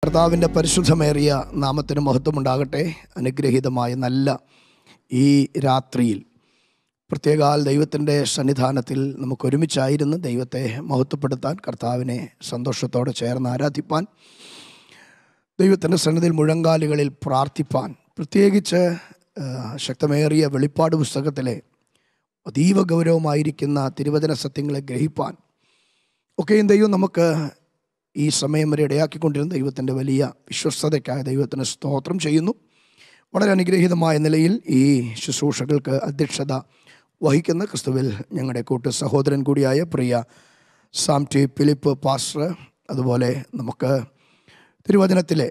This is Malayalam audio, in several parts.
കർത്താവിൻ്റെ പരിശുദ്ധമേറിയ നാമത്തിന് മഹത്വമുണ്ടാകട്ടെ. അനുഗ്രഹീതമായ നല്ല ഈ രാത്രിയിൽ പ്രത്യേകാൽ ദൈവത്തിൻ്റെ സന്നിധാനത്തിൽ നമുക്കൊരുമിച്ചായിരുന്ന് ദൈവത്തെ മഹത്വപ്പെടുത്താൻ, കർത്താവിനെ സന്തോഷത്തോടെ ചേർന്ന് ആരാധിപ്പാൻ, ദൈവത്തിൻ്റെ സന്നിധിയിൽ മുഴങ്കാലുകളിൽ പ്രാർത്ഥിപ്പാൻ, പ്രത്യേകിച്ച് ശക്തമേറിയ വെളിപ്പാട് പുസ്തകത്തിലെ അതീവ ഗൗരവമായിരിക്കുന്ന തിരുവചന സത്യങ്ങളെ ഗ്രഹിപ്പാൻ ഒക്കെയും ദൈവം നമുക്ക് ഈ സമയം വരെ ഇടയാക്കിക്കൊണ്ടിരുന്ന ദൈവത്തിൻ്റെ വലിയ വിശ്വസ്തതയ്ക്കായി ദൈവത്തിന് സ്തോത്രം ചെയ്യുന്നു. വളരെ അനുഗ്രഹീതമായ നിലയിൽ ഈ ശുശ്രൂഷകൾക്ക് അധ്യക്ഷത വഹിക്കുന്ന ക്രിസ്തുവിൽ ഞങ്ങളുടെ കൂട്ട് സഹോദരൻ കൂടിയായ Pr.Sam ഫിലിപ്പ് പാസ്റ്റർ, അതുപോലെ നമുക്ക് തിരുവചനത്തിലെ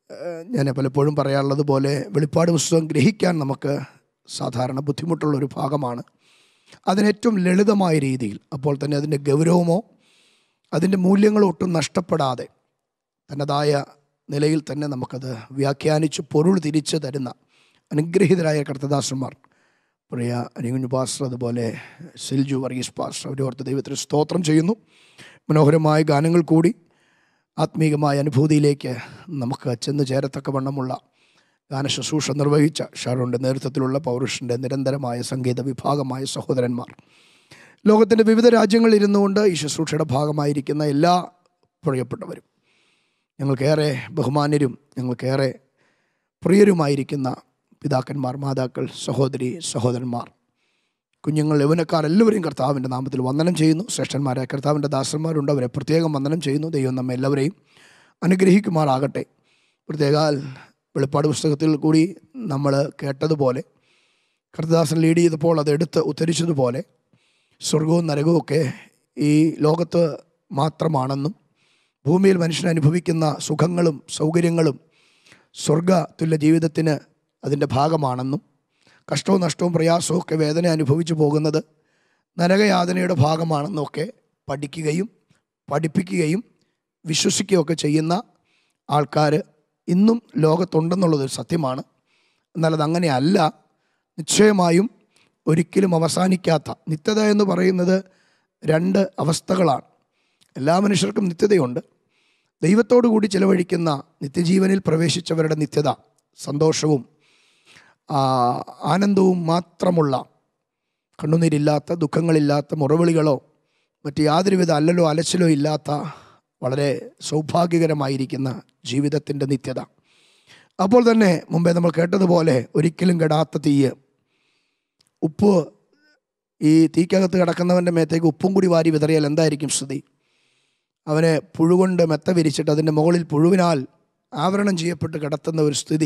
ഞാൻ പലപ്പോഴും പറയാറുള്ളത് പോലെ വെളിപ്പാട് പുസ്തകം ഗ്രഹിക്കാൻ നമുക്ക് സാധാരണ ബുദ്ധിമുട്ടുള്ളൊരു ഭാഗമാണ്. അതിനേറ്റവും ലളിതമായ രീതിയിൽ, അപ്പോൾ തന്നെ അതിൻ്റെ ഗൗരവമോ അതിൻ്റെ മൂല്യങ്ങളോ ഒട്ടും നഷ്ടപ്പെടാതെ തന്നതായ നിലയിൽ തന്നെ നമുക്കത് വ്യാഖ്യാനിച്ച് പൊരുൾ തിരിച്ച് തരുന്ന അനുഗ്രഹീതരായ കർത്തദാസന്മാർ, പ്രിയ അനികുഞ്ഞു പാസ്റ്റർ, അതുപോലെ സിൽജു വർഗീസ് പാസ്റ്റർ, അവരെ ഓർത്ത് ദൈവത്തിന് സ്തോത്രം ചെയ്യുന്നു. മനോഹരമായ ഗാനങ്ങൾ കൂടി ആത്മീകമായ അനുഭൂതിയിലേക്ക് നമുക്ക് ചെന്ന് ചേരത്തക്കവണ്ണമുള്ള ഗാനശുശ്രൂഷ നിർവഹിച്ച ഷാരോൻ്റെ നേതൃത്വത്തിലുള്ള പൗരുഷൻ്റെ നിരന്തരമായ സംഗീത വിഭാഗമായ സഹോദരന്മാർ, ലോകത്തിൻ്റെ വിവിധ രാജ്യങ്ങളിൽ ഇരുന്നു കൊണ്ട് ഈ ശുശ്രൂഷയുടെ ഭാഗമായിരിക്കുന്ന എല്ലാ പ്രിയപ്പെട്ടവരും, ഞങ്ങൾക്കേറെ ബഹുമാന്യരും ഞങ്ങൾക്കേറെ പ്രിയരുമായിരിക്കുന്ന പിതാക്കന്മാർ, മാതാക്കൾ, സഹോദരി സഹോദരന്മാർ, കുഞ്ഞുങ്ങൾ, യൗവനക്കാർ, എല്ലാവരെയും കർത്താവിൻ്റെ നാമത്തിൽ വന്ദനം ചെയ്യുന്നു. ശ്രേഷ്ഠന്മാരായ കർത്താവിൻ്റെ ദാസന്മാരുണ്ട്, അവരെ പ്രത്യേകം വന്ദനം ചെയ്യുന്നു. ദൈവം നമ്മെ എല്ലാവരെയും അനുഗ്രഹിക്കുമാറാകട്ടെ. പ്രത്യേകാൽ വെളിപ്പാട് പുസ്തകത്തിൽ കൂടി നമ്മൾ കേട്ടതുപോലെ, കർത്തദാസൻ ലീഡ് ചെയ്തപ്പോൾ അതെടുത്ത് ഉദ്ധരിച്ചതുപോലെ, സ്വർഗവും നരകവും ഒക്കെ ഈ ലോകത്ത് മാത്രമാണെന്നും ഭൂമിയിൽ മനുഷ്യൻ അനുഭവിക്കുന്ന സുഖങ്ങളും സൗകര്യങ്ങളും സ്വർഗതുല്യ ജീവിതത്തിന് അതിൻ്റെ ഭാഗമാണെന്നും കഷ്ടവും നഷ്ടവും പ്രയാസവും ഒക്കെ വേദന അനുഭവിച്ചു പോകുന്നത് നരകയാതനയുടെ ഭാഗമാണെന്നൊക്കെ പഠിക്കുകയും പഠിപ്പിക്കുകയും വിശ്വസിക്കുകയൊക്കെ ചെയ്യുന്ന ആൾക്കാർ ഇന്നും ലോകത്തുണ്ടെന്നുള്ളതൊരു സത്യമാണ്. എന്നാൽ അതങ്ങനെയല്ല. നിശ്ചയമായും ഒരിക്കലും അവസാനിക്കാത്ത നിത്യത എന്ന് പറയുന്നത് രണ്ട് അവസ്ഥകളാണ്. എല്ലാ മനുഷ്യർക്കും നിത്യതയുണ്ട്. ദൈവത്തോടു കൂടി ചിലവഴിക്കുന്ന നിത്യജീവനിൽ പ്രവേശിച്ചവരുടെ നിത്യത സന്തോഷവും ആനന്ദവും മാത്രമുള്ള, കണ്ണുനീരില്ലാത്ത, ദുഃഖങ്ങളില്ലാത്ത, മുറവിളികളോ മറ്റ് യാതൊരുവിധ അല്ലലോ അലച്ചിലോ ഇല്ലാത്ത വളരെ സൗഭാഗ്യകരമായിരിക്കുന്ന ജീവിതത്തിൻ്റെ നിത്യത. അപ്പോൾ തന്നെ മുമ്പേ നമ്മൾ കേട്ടതുപോലെ ഒരിക്കലും കെടാത്ത തീയ്, ഉപ്പ് ഈ തീക്കകത്ത് കിടക്കുന്നവൻ്റെ മേത്തേക്ക് ഉപ്പും കൂടി വാരി വിതറിയാൽ എന്തായിരിക്കും സ്ഥിതി? അവനെ പുഴുകൊണ്ട് മെത്ത വിരിച്ചിട്ട് അതിൻ്റെ മുകളിൽ പുഴുവിനാൽ ആവരണം ചെയ്യപ്പെട്ട് കിടത്തുന്ന ഒരു സ്ഥിതി.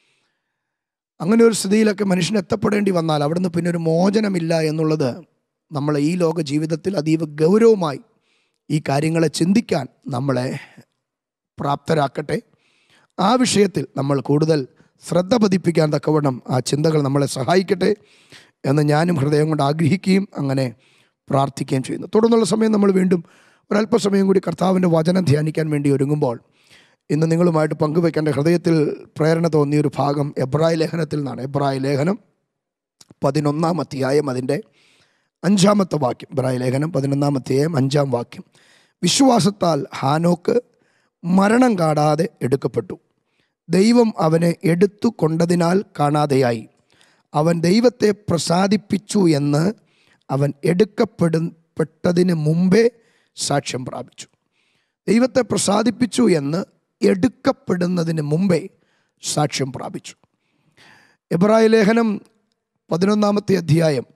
അങ്ങനെ ഒരു സ്ഥിതിയിലൊക്കെ മനുഷ്യൻ എത്തപ്പെടേണ്ടി വന്നാൽ അവിടുന്ന് പിന്നെ ഒരു മോചനമില്ല എന്നുള്ളത് നമ്മൾ ഈ ലോക ജീവിതത്തിൽ അതീവ ഗൗരവമായി ഈ കാര്യങ്ങളെ ചിന്തിക്കാൻ നമ്മളെ പ്രാപ്തരാക്കട്ടെ. ആ വിഷയത്തിൽ നമ്മൾ കൂടുതൽ ശ്രദ്ധ പതിപ്പിക്കാൻ തക്കവണ്ണം ആ ചിന്തകൾ നമ്മളെ സഹായിക്കട്ടെ എന്ന് ഞാനും ഹൃദയം കൊണ്ട് ആഗ്രഹിക്കുകയും അങ്ങനെ പ്രാർത്ഥിക്കുകയും ചെയ്യുന്നു. തുടർന്നുള്ള സമയം നമ്മൾ വീണ്ടും ഒരല്പസമയം കൂടി കർത്താവിൻ്റെ വചനം ധ്യാനിക്കാൻ വേണ്ടി ഒരുങ്ങുമ്പോൾ ഇന്ന് നിങ്ങളുമായിട്ട് പങ്കുവയ്ക്കേണ്ട ഹൃദയത്തിൽ പ്രേരണ തോന്നിയൊരു ഭാഗം എബ്രായ ലേഖനത്തിൽ നിന്നാണ്. എബ്രായ ലേഖനം 11-ാം അധ്യായം അതിൻ്റെ 5-ാമത്തെ വാക്യം. എബ്രായ ലേഖനം 11-ാം അധ്യായം 5-ാം വാക്യം. വിശ്വാസത്താൽ ഹാനോക്ക് മരണം കാണാതെ എടുക്കപ്പെട്ടു. ദൈവം അവനെ എടുത്തു കൊണ്ടതിനാൽ കാണാതെയായി. അവൻ ദൈവത്തെ പ്രസാദിപ്പിച്ചു എന്ന് അവൻ എടുക്കപ്പെട്ടതിന് മുമ്പേ സാക്ഷ്യം പ്രാപിച്ചു. ദൈവത്തെ പ്രസാദിപ്പിച്ചു എന്ന് എടുക്കപ്പെടുന്നതിന് മുമ്പേ സാക്ഷ്യം പ്രാപിച്ചു. എബ്രായ ലേഖനം 11-ാമത്തെ അധ്യായം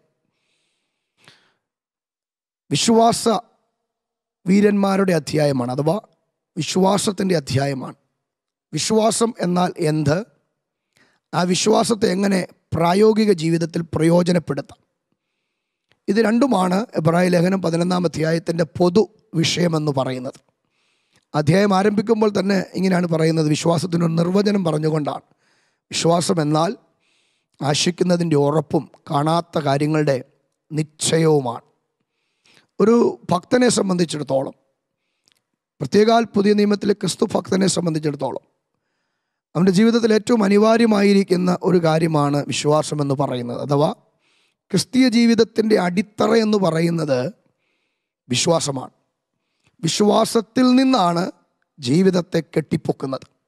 വിശ്വാസ വീരന്മാരുടെ അധ്യായമാണ്, അഥവാ വിശ്വാസത്തിൻ്റെ അധ്യായമാണ്. വിശ്വാസം എന്നാൽ എന്ത്? ആ വിശ്വാസത്തെ എങ്ങനെ പ്രായോഗിക ജീവിതത്തിൽ പ്രയോജനപ്പെടുത്താം? ഇത് രണ്ടുമാണ് എബ്രായ ലേഖനം 11-ാം അധ്യായത്തിൻ്റെ പൊതു വിഷയമെന്ന് പറയുന്നത്. അധ്യായം ആരംഭിക്കുമ്പോൾ തന്നെ ഇങ്ങനെയാണ് പറയുന്നത്, വിശ്വാസത്തിനൊരു നിർവചനം പറഞ്ഞുകൊണ്ടാണ്. വിശ്വാസം എന്നാൽ ആശിക്കുന്നതിൻ്റെ ഉറപ്പും കാണാത്ത കാര്യങ്ങളുടെ നിശ്ചയവുമാണ്. ഒരു ഭക്തനെ സംബന്ധിച്ചിടത്തോളം, പ്രത്യേകാൽ പുതിയ നിയമത്തിലെ ക്രിസ്തു ഭക്തനെ സംബന്ധിച്ചിടത്തോളം, അവൻ്റെ ജീവിതത്തിൽ ഏറ്റവും അനിവാര്യമായിരിക്കുന്ന ഒരു കാര്യമാണ് വിശ്വാസമെന്ന് പറയുന്നത്. അഥവാ ക്രിസ്തീയ ജീവിതത്തിൻ്റെ അടിത്തറ എന്ന് പറയുന്നത് വിശ്വാസമാണ്. വിശ്വാസത്തിൽ നിന്നാണ് ജീവിതത്തെ കെട്ടിപ്പൊക്കുന്നത്.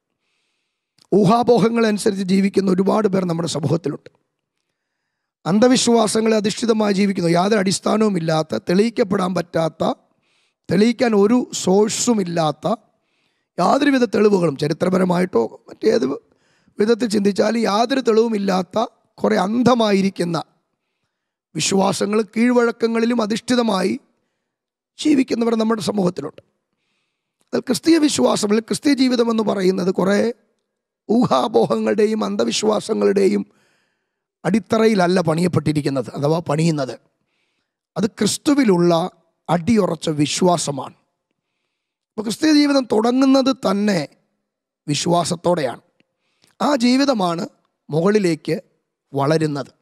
ഊഹാപോഹങ്ങളനുസരിച്ച് ജീവിക്കുന്ന ഒരുപാട് പേർ നമ്മുടെ സമൂഹത്തിലുണ്ട്. അന്ധവിശ്വാസങ്ങളെ അധിഷ്ഠിതമായി ജീവിക്കുന്നു. യാതൊരു അടിസ്ഥാനവുമില്ലാത്ത, തെളിയിക്കപ്പെടാൻ പറ്റാത്ത, തെളിയിക്കാൻ ഒരു സോഴ്സുമില്ലാത്ത യാതൊരുവിധ തെളിവുകളും ചരിത്രപരമായിട്ടോ മറ്റേത് വിധത്തിൽ ചിന്തിച്ചാലും യാതൊരു തെളിവുമില്ലാത്ത കുറേ അന്ധമായിരിക്കുന്ന വിശ്വാസങ്ങളും കീഴ്വഴക്കങ്ങളിലും അധിഷ്ഠിതമായി ജീവിക്കുന്നവർ നമ്മുടെ സമൂഹത്തിലുണ്ട്. എന്നാൽ ക്രിസ്തീയ വിശ്വാസം അല്ലെങ്കിൽ ക്രിസ്തീയ ജീവിതം എന്ന് പറയുന്നത് കുറേ ഊഹാപോഹങ്ങളുടെയും അന്ധവിശ്വാസങ്ങളുടെയും അടിത്തറയിലല്ല പണിയപ്പെട്ടിരിക്കുന്നത്, അഥവാ പണിയുന്നത്. അത് ക്രിസ്തുവിലുള്ള അടിയുറച്ച വിശ്വാസമാണ്. അപ്പോൾ ക്രിസ്തീയ ജീവിതം തുടങ്ങുന്നത് തന്നെ വിശ്വാസത്തോടെയാണ്. ആ ജീവിതമാണ് മുകളിലേക്ക് വളരുന്നത്.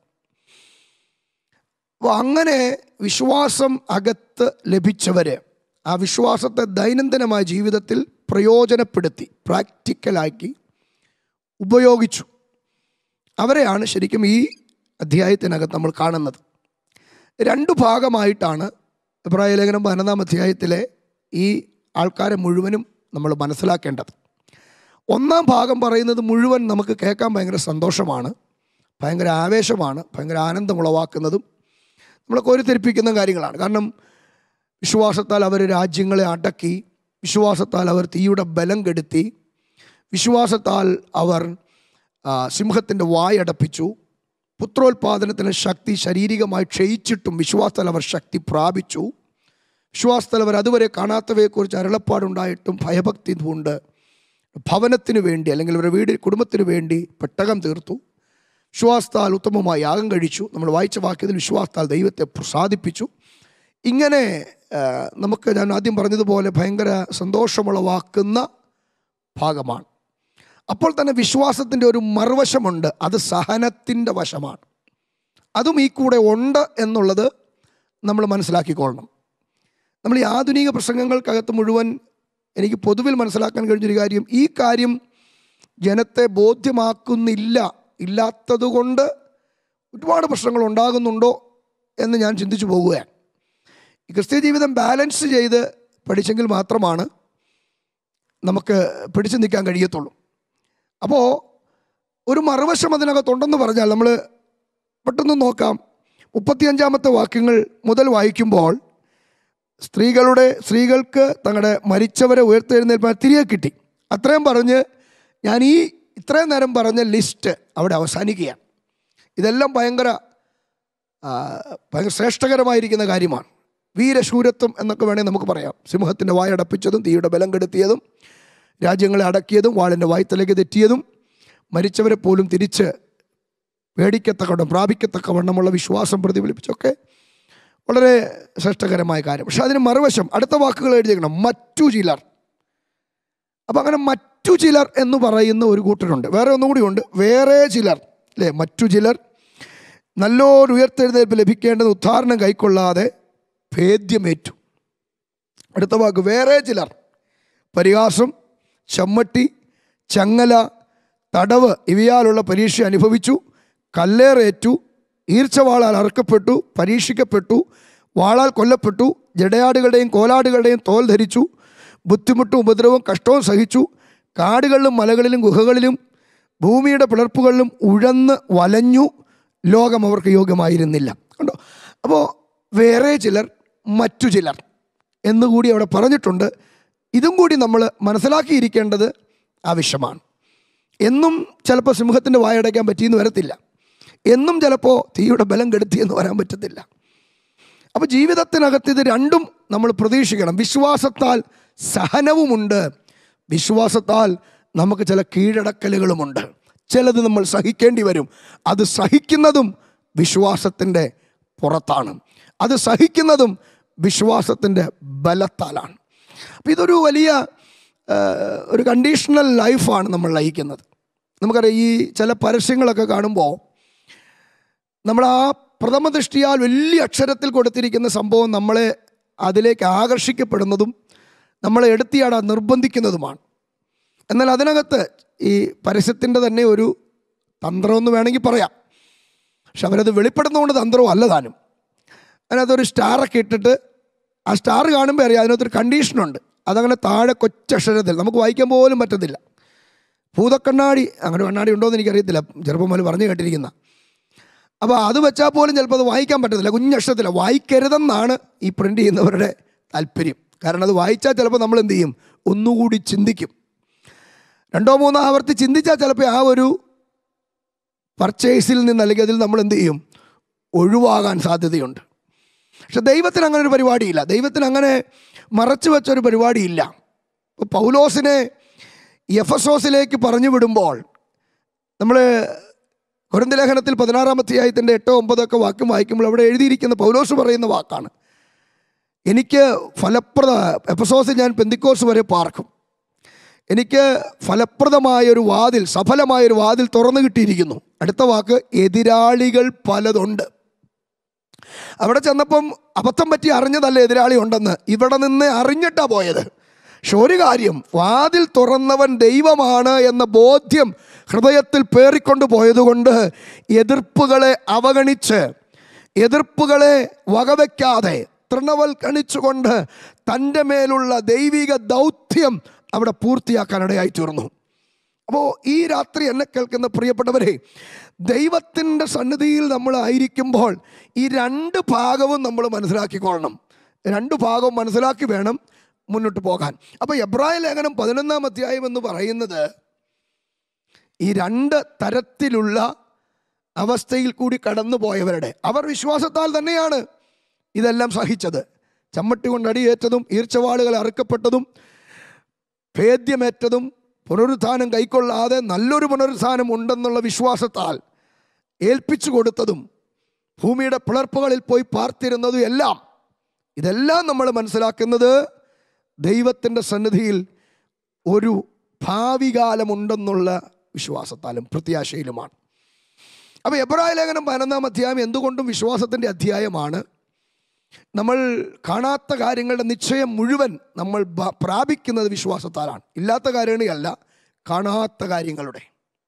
അപ്പോൾ അങ്ങനെ വിശ്വാസം അകത്ത് ലഭിച്ചവർ ആ വിശ്വാസത്തെ ദൈനംദിനമായ ജീവിതത്തിൽ പ്രയോജനപ്പെടുത്തി പ്രാക്ടിക്കലാക്കി ഉപയോഗിച്ചു. അവരെയാണ് ശരിക്കും ഈ അധ്യായത്തിനകത്ത് നമ്മൾ കാണുന്നത്. 2 ഭാഗമായിട്ടാണ് എബ്രായ ലേഖനം 11-ാം അധ്യായത്തിലെ ഈ ആൾക്കാരെ മുഴുവനും നമ്മൾ മനസ്സിലാക്കേണ്ടത്. 1-ാം ഭാഗം പറയുന്നത് മുഴുവൻ നമുക്ക് കേൾക്കാൻ ഭയങ്കര സന്തോഷമാണ്, ഭയങ്കര ആവേശമാണ്, ഭയങ്കര ആനന്ദമുളവാക്കുന്നതും നമ്മളെ കോരിത്തെരിപ്പിക്കുന്ന കാര്യങ്ങളാണ്. കാരണം വിശ്വാസത്താൽ അവർ രാജ്യങ്ങളെ അടക്കി, വിശ്വാസത്താൽ അവർ തീയുടെ ബലം കെടുത്തി, വിശ്വാസത്താൽ അവർ സിംഹത്തിൻ്റെ വായടപ്പിച്ചു, പുത്രോത്പാദനത്തിന് ശക്തി ശാരീരികമായി ക്ഷയിച്ചിട്ടും വിശ്വാസത്താൽ അവർ ശക്തി പ്രാപിച്ചു, വിശ്വാസത്താൽ അവർ അതുവരെ കാണാത്തവയെക്കുറിച്ച് അരുളപ്പാടുണ്ടായിട്ടും ഭയഭക്തി കൊണ്ട് ഭവനത്തിന് വേണ്ടി അല്ലെങ്കിൽ അവരുടെ കുടുംബത്തിന് വേണ്ടി പെട്ടകം തീർത്തു, വിശ്വാസത്താൽ ഉത്തമമായി യാഗം കഴിച്ചു. നമ്മൾ വായിച്ച വാക്യത്തിൽ വിശ്വാസത്താൽ ദൈവത്തെ പ്രസാദിപ്പിച്ചു. ഇങ്ങനെ നമുക്ക് ഞാൻ ആദ്യം പറഞ്ഞതുപോലെ ഭയങ്കര സന്തോഷമുളവാക്കുന്ന ഭാഗമാണ്. അപ്പോൾ തന്നെ വിശ്വാസത്തിൻ്റെ ഒരു മറുവശമുണ്ട്, അത് സഹനത്തിൻ്റെ വശമാണ്. അതും ഈ കൂടെ ഉണ്ട് എന്നുള്ളത് നമ്മൾ മനസ്സിലാക്കിക്കൊള്ളണം. നമ്മൾ ഈ ആധുനിക പ്രസംഗങ്ങൾക്കകത്ത് മുഴുവൻ എനിക്ക് പൊതുവിൽ മനസ്സിലാക്കാൻ കഴിഞ്ഞൊരു കാര്യം, ഈ കാര്യം ജനത്തെ ഇല്ലാത്തതുകൊണ്ട് ഒരുപാട് പ്രശ്നങ്ങൾ ഉണ്ടാകുന്നുണ്ടോ എന്ന് ഞാൻ ചിന്തിച്ചു പോകുകയാണ്. ഈ ക്രിസ്തീയ ജീവിതം ബാലൻസ് ചെയ്ത് പഠിച്ചെങ്കിൽ മാത്രമാണ് നമുക്ക് പിടിച്ചു നിൽക്കാൻ കഴിയത്തുള്ളൂ. അപ്പോൾ ഒരു മറുവശം അതിനകത്തുണ്ടെന്ന് പറഞ്ഞാൽ നമ്മൾ പെട്ടെന്ന് നോക്കാം. 35-ാമത്തെ വാക്യങ്ങൾ മുതൽ വായിക്കുമ്പോൾ സ്ത്രീകൾക്ക് തങ്ങളുടെ മരിച്ചവരെ ഉയർത്തെഴുന്നേൽപ്പാൻ തിരികെ കിട്ടി. അത്രയും പറഞ്ഞ് ഞാൻ ഇത്രയും നേരം പറഞ്ഞ ലിസ്റ്റ് അവിടെ അവസാനിക്കുകയാണ്. ഇതെല്ലാം ഭയങ്കര ശ്രേഷ്ഠകരമായിരിക്കുന്ന കാര്യമാണ്. വീരശൂരത്വം എന്നൊക്കെ വേണമെങ്കിൽ നമുക്ക് പറയാം. സിംഹത്തിൻ്റെ വായടപ്പിച്ചതും തീയുടെ ബലം കെടുത്തിയതും രാജ്യങ്ങളെ അടക്കിയതും വാളിൻ്റെ വായ്ത്തലേക്ക് തെറ്റിയതും മരിച്ചവരെ പോലും തിരിച്ച് പ്രാപിക്കത്തക്കവണ്ണമുള്ള വിശ്വാസം പ്രതിഫലിപ്പിച്ചൊക്കെ വളരെ ശ്രേഷ്ഠകരമായ കാര്യം. പക്ഷെ അതിന് മറുവശം അടുത്ത വാക്കുകൾ എഴുതിയേക്കണം, മറ്റു ചിലർ. അപ്പം അങ്ങനെ മറ്റു ചിലർ എന്ന് പറയുന്ന ഒരു കൂട്ടരുണ്ട്. വേറെ ഒന്നുകൂടി ഉണ്ട്, വേറെ ചിലർ, അല്ലേ? മറ്റു ചിലർ നല്ലൊരു ഉയർത്തെഴുന്നേൽപ്പ് ലഭിക്കേണ്ടത് ഉദ്ധാരണം കൈക്കൊള്ളാതെ ഭേദ്യമേറ്റു. അടുത്ത വാക്ക് വേറെ ചിലർ പരിഹാസം, ചമ്മട്ടി, ചങ്ങല, തടവ് ഇവയാലുള്ള പരീക്ഷ അനുഭവിച്ചു, കല്ലേറേറ്റു, ഈർച്ചവാളാൽ അറുക്കപ്പെട്ടു, പരീക്ഷിക്കപ്പെട്ടു, വാളാൽ കൊല്ലപ്പെട്ടു, ജടയാടുകളുടെയും കോലാടുകളുടെയും തോൽ ധരിച്ചു, ബുദ്ധിമുട്ടും ഉപദ്രവവും കഷ്ടവും സഹിച്ചു, കാടുകളിലും മലകളിലും ഗുഹകളിലും ഭൂമിയുടെ പിളർപ്പുകളിലും ഉഴന്ന് വലഞ്ഞു, ലോകം അവർക്ക് യോഗ്യമായിരുന്നില്ല. കണ്ടോ? അപ്പോൾ വേറെ ചിലർ, മറ്റു ചിലർ എന്നുകൂടി അവിടെ പറഞ്ഞിട്ടുണ്ട്. ഇതും കൂടി നമ്മൾ മനസ്സിലാക്കിയിരിക്കേണ്ടത് ആവശ്യമാണ്. എന്നും ചിലപ്പോൾ സിംഹത്തിൻ്റെ വായടയ്ക്കാൻ പറ്റിയെന്ന് വരത്തില്ല, എന്നും ചിലപ്പോൾ തീയുടെ ബലം കെടുത്തിയെന്ന് വരാൻ പറ്റത്തില്ല. അപ്പോൾ ജീവിതത്തിനകത്ത് ഇത് രണ്ടും നമ്മൾ പ്രതീക്ഷിക്കണം. വിശ്വാസത്താൽ സഹനവുമുണ്ട്, വിശ്വാസത്താൽ നമുക്ക് ചില കീഴടക്കലുകളുമുണ്ട്. ചിലത് നമ്മൾ സഹിക്കേണ്ടി വരും. അത് സഹിക്കുന്നതും വിശ്വാസത്തിൻ്റെ പുറത്താണ്, അത് സഹിക്കുന്നതും വിശ്വാസത്തിൻ്റെ ബലത്താലാണ്. അപ്പോൾ ഇതൊരു വലിയ ഒരു കണ്ടീഷണൽ ലൈഫാണ് നമ്മൾ നയിക്കുന്നത്. നമുക്കറിയാം, ഈ ചില പരസ്യങ്ങളൊക്കെ കാണുമ്പോൾ നമ്മൾ ആ പ്രഥമ ദൃഷ്ടിയാൽ വലിയ അക്ഷരത്തിൽ കൊടുത്തിരിക്കുന്ന സംഭവം നമ്മളെ അതിലേക്ക് ആകർഷിക്കപ്പെടുന്നതും നമ്മളെ എടുത്തിയാടാൻ നിർബന്ധിക്കുന്നതുമാണ്. എന്നാൽ അതിനകത്ത് ഈ പരസ്യത്തിൻ്റെ തന്നെ ഒരു തന്ത്രമെന്ന് വേണമെങ്കിൽ പറയാം. പക്ഷെ അവരത് വെളിപ്പെടുന്നതുകൊണ്ട് തന്ത്രവും അല്ല താനും. അതിനകത്തൊരു സ്റ്റാറൊക്കെ ഇട്ടിട്ട് ആ സ്റ്റാർ കാണുമ്പോൾ അറിയാം അതിനകത്തൊരു കണ്ടീഷനുണ്ട്. അതങ്ങനെ താഴെ കൊച്ചക്ഷരത്തിൽ നമുക്ക് വായിക്കാൻ പോലും പറ്റത്തില്ല. ഭൂതക്കണ്ണാടി, അങ്ങനെ കണ്ണാടി ഉണ്ടോ എന്ന് എനിക്കറിയത്തില്ല, ചെറുപ്പം മുതൽ പറഞ്ഞു കേട്ടിരിക്കുന്ന. അപ്പോൾ അത് വെച്ചാൽ പോലും ചിലപ്പോൾ അത് വായിക്കാൻ പറ്റത്തില്ല, കുഞ്ഞക്ഷരത്തില്ല. വായിക്കരുതെന്നാണ് ഈ പ്രിൻ്റ് ചെയ്യുന്നവരുടെ താല്പര്യം. കാരണം അത് വായിച്ചാൽ ചിലപ്പോൾ നമ്മൾ എന്ത് ചെയ്യും, ഒന്നുകൂടി ചിന്തിക്കും. 2-3 ആവർത്തി ചിന്തിച്ചാൽ ചിലപ്പോൾ ആ ഒരു പർച്ചേസിൽ നിന്ന് അല്ലെങ്കിൽ അതിൽ നമ്മൾ എന്ത് ചെയ്യും, ഒഴിവാകാൻ സാധ്യതയുണ്ട്. പക്ഷെ ദൈവത്തിന് അങ്ങനെ ഒരു പരിപാടിയില്ല. ദൈവത്തിന് അങ്ങനെ മറച്ചു വെച്ചൊരു പരിപാടിയില്ല. ഇപ്പോൾ പൗലോസിനെ എഫെസോസിലേക്ക് പറഞ്ഞു വിടുമ്പോൾ നമ്മൾ കൊരിന്ത്യർ ലേഖനത്തിൽ 16-ാം അധ്യായത്തിൻ്റെ 8-9 വാക്യം വായിക്കുമ്പോൾ അവിടെ എഴുതിയിരിക്കുന്ന പൗലോസ് പറയുന്ന വാക്കാണ്, എനിക്ക് എഫെസോസിൽ ഞാൻ പെന്തിക്കോസ് വരെ പാർക്കും, എനിക്ക് ഫലപ്രദമായൊരു വാതിൽ, സഫലമായൊരു വാതിൽ തുറന്നു കിട്ടിയിരിക്കുന്നു. അടുത്ത വാക്ക്, എതിരാളികൾ പലതുണ്ട്. അവിടെ ചെന്നപ്പം അബദ്ധം പറ്റി അറിഞ്ഞതല്ല എതിരാളി ഉണ്ടെന്ന്, ഇവിടെ നിന്ന് അറിഞ്ഞിട്ടാണ് പോയത്. പക്ഷെ ഒരു കാര്യം, വാതിൽ തുറന്നവൻ ദൈവമാണ് എന്ന ബോധ്യം ഹൃദയത്തിൽ പേറിക്കൊണ്ട് പോയതുകൊണ്ട് എതിർപ്പുകളെ അവഗണിച്ച്, എതിർപ്പുകളെ വകവയ്ക്കാതെ തൃണവൽക്കണിച്ചുകൊണ്ട് തൻ്റെ മേലുള്ള ദൈവിക ദൗത്യം അവിടെ പൂർത്തിയാക്കാനിടയായി തീർന്നു. അപ്പോൾ ഈ രാത്രി എന്നെ കേൾക്കുന്ന പ്രിയപ്പെട്ടവരെ, ദൈവത്തിൻ്റെ സന്നിധിയിൽ നമ്മൾ ആയിരിക്കുമ്പോൾ ഈ 2 ഭാഗവും നമ്മൾ മനസ്സിലാക്കിക്കൊള്ളണം. 2 ഭാഗവും മനസ്സിലാക്കി വേണം മുന്നോട്ട് പോകാൻ. അപ്പോൾ എബ്രായ ലേഖനം 11-ാം അധ്യായം എന്ന് പറയുന്നത് ഈ 2 തരത്തിലുള്ള അവസ്ഥയിൽ കൂടി കടന്നു പോയവരുടെ, അവർ വിശ്വാസത്താൽ തന്നെയാണ് ഇതെല്ലാം സഹിച്ചത്. ചമ്മട്ടി കൊണ്ട് അടിയേറ്റതും ഈർച്ചവാളുകൾ അറുക്കപ്പെട്ടതും ഭേദ്യമേറ്റതും പുനരുത്ഥാനം കൈക്കൊള്ളാതെ നല്ലൊരു പുനരുത്ഥാനം ഉണ്ടെന്നുള്ള വിശ്വാസത്താൽ ഏൽപ്പിച്ചു കൊടുത്തതും ഭൂമിയുടെ പിളർപ്പുകളിൽ പോയി പാർത്തിരുന്നതും എല്ലാം, ഇതെല്ലാം നമ്മൾ മനസ്സിലാക്കുന്നത് ദൈവത്തിൻ്റെ സന്നിധിയിൽ ഒരു ഭാവി കാലമുണ്ടെന്നുള്ള വിശ്വാസത്താലും പ്രത്യാശയിലുമാണ്. അപ്പോൾ എബ്രായ ലേഖനം 11-ാം അധ്യായം എന്തുകൊണ്ടും വിശ്വാസത്തിൻ്റെ അധ്യായമാണ്. നമ്മൾ കാണാത്ത കാര്യങ്ങളുടെ നിശ്ചയം മുഴുവൻ നമ്മൾ പ്രാപിക്കുന്നത് വിശ്വാസത്താലാണ്. ഇല്ലാത്ത കാര്യങ്ങളല്ല, കാണാത്ത കാര്യങ്ങളുടെ.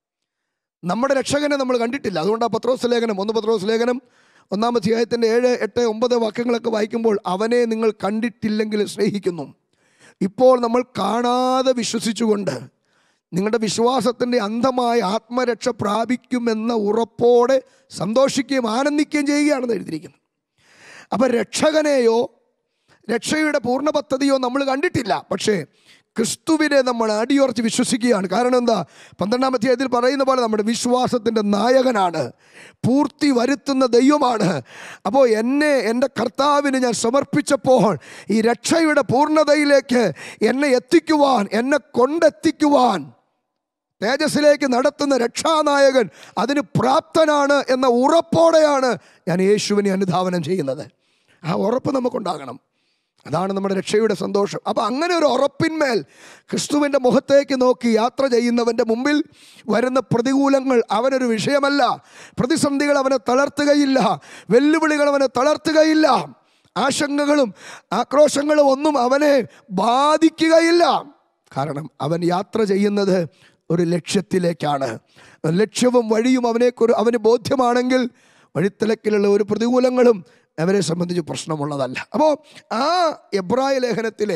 നമ്മുടെ രക്ഷകനെ നമ്മൾ കണ്ടിട്ടില്ല. അതുകൊണ്ടാണ് പത്രോസ് ലേഖനം 1 പത്രോസ് ലേഖനം 1-ാം അധ്യായത്തിൻ്റെ 7, 8, 9 വാക്യങ്ങളൊക്കെ വായിക്കുമ്പോൾ അവനെ നിങ്ങൾ കണ്ടിട്ടില്ലെങ്കിൽ സ്നേഹിക്കുന്നു. ഇപ്പോൾ നമ്മൾ കാണാതെ വിശ്വസിച്ചുകൊണ്ട് നിങ്ങളുടെ വിശ്വാസത്തിൻ്റെ അന്ധമായ ആത്മരക്ഷ പ്രാപിക്കുമെന്ന ഉറപ്പോടെ സന്തോഷിക്കുകയും ആനന്ദിക്കുകയും ചെയ്യുകയാണെന്ന് എഴുതിയിരിക്കുന്നു. അപ്പം രക്ഷകനെയോ രക്ഷയുടെ പൂർണ്ണ പദ്ധതിയോ നമ്മൾ കണ്ടിട്ടില്ല, പക്ഷേ ക്രിസ്തുവിനെ നമ്മൾ അടിയുറച്ച് വിശ്വസിക്കുകയാണ്. കാരണം എന്താ? 12-ാം അധ്യായത്തിൽ പറയുന്ന പോലെ നമ്മുടെ വിശ്വാസത്തിൻ്റെ നായകനാണ്, പൂർത്തി വരുത്തുന്ന ദൈവമാണ്. അപ്പോൾ എൻ്റെ കർത്താവിന് ഞാൻ സമർപ്പിച്ചപ്പോൾ ഈ രക്ഷയുടെ പൂർണ്ണതയിലേക്ക് എന്നെ എത്തിക്കുവാൻ, എന്നെ കൊണ്ടെത്തിക്കുവാൻ തേജസ്സിലേക്ക് നടത്തുന്ന രക്ഷാനായകൻ അതിന് പ്രാപ്തനാണ് എന്ന ഉറപ്പോടെയാണ് ഞാൻ യേശുവിനെ അനുധാവനം ചെയ്യുന്നത്. ആ ഉറപ്പ് നമുക്കുണ്ടാകണം. അതാണ് നമ്മുടെ രക്ഷയുടെ സന്തോഷം. അപ്പോൾ അങ്ങനെ ഒരു ഉറപ്പിന്മേൽ ക്രിസ്തുവിൻ്റെ മുഖത്തേക്ക് നോക്കി യാത്ര ചെയ്യുന്നവൻ്റെ മുമ്പിൽ വരുന്ന പ്രതികൂലങ്ങൾ അവനൊരു വിഷയമല്ല. പ്രതിസന്ധികൾ അവനെ തളർത്തുകയില്ല, വെല്ലുവിളികൾ അവനെ തളർത്തുകയില്ല, ആശങ്കകളും ആക്രോശങ്ങളും ഒന്നും അവനെ ബാധിക്കുകയില്ല. കാരണം അവൻ യാത്ര ചെയ്യുന്നത് ഒരു ലക്ഷ്യത്തിലേക്കാണ്. ലക്ഷ്യവും വഴിയും അവന് ബോധ്യമാണെങ്കിൽ വഴിത്തിലക്കിലുള്ള ഒരു പ്രതികൂലങ്ങളും അവരെ സംബന്ധിച്ച് പ്രശ്നമുള്ളതല്ല. അപ്പോൾ ആ എബ്രായ ലേഖനത്തിലെ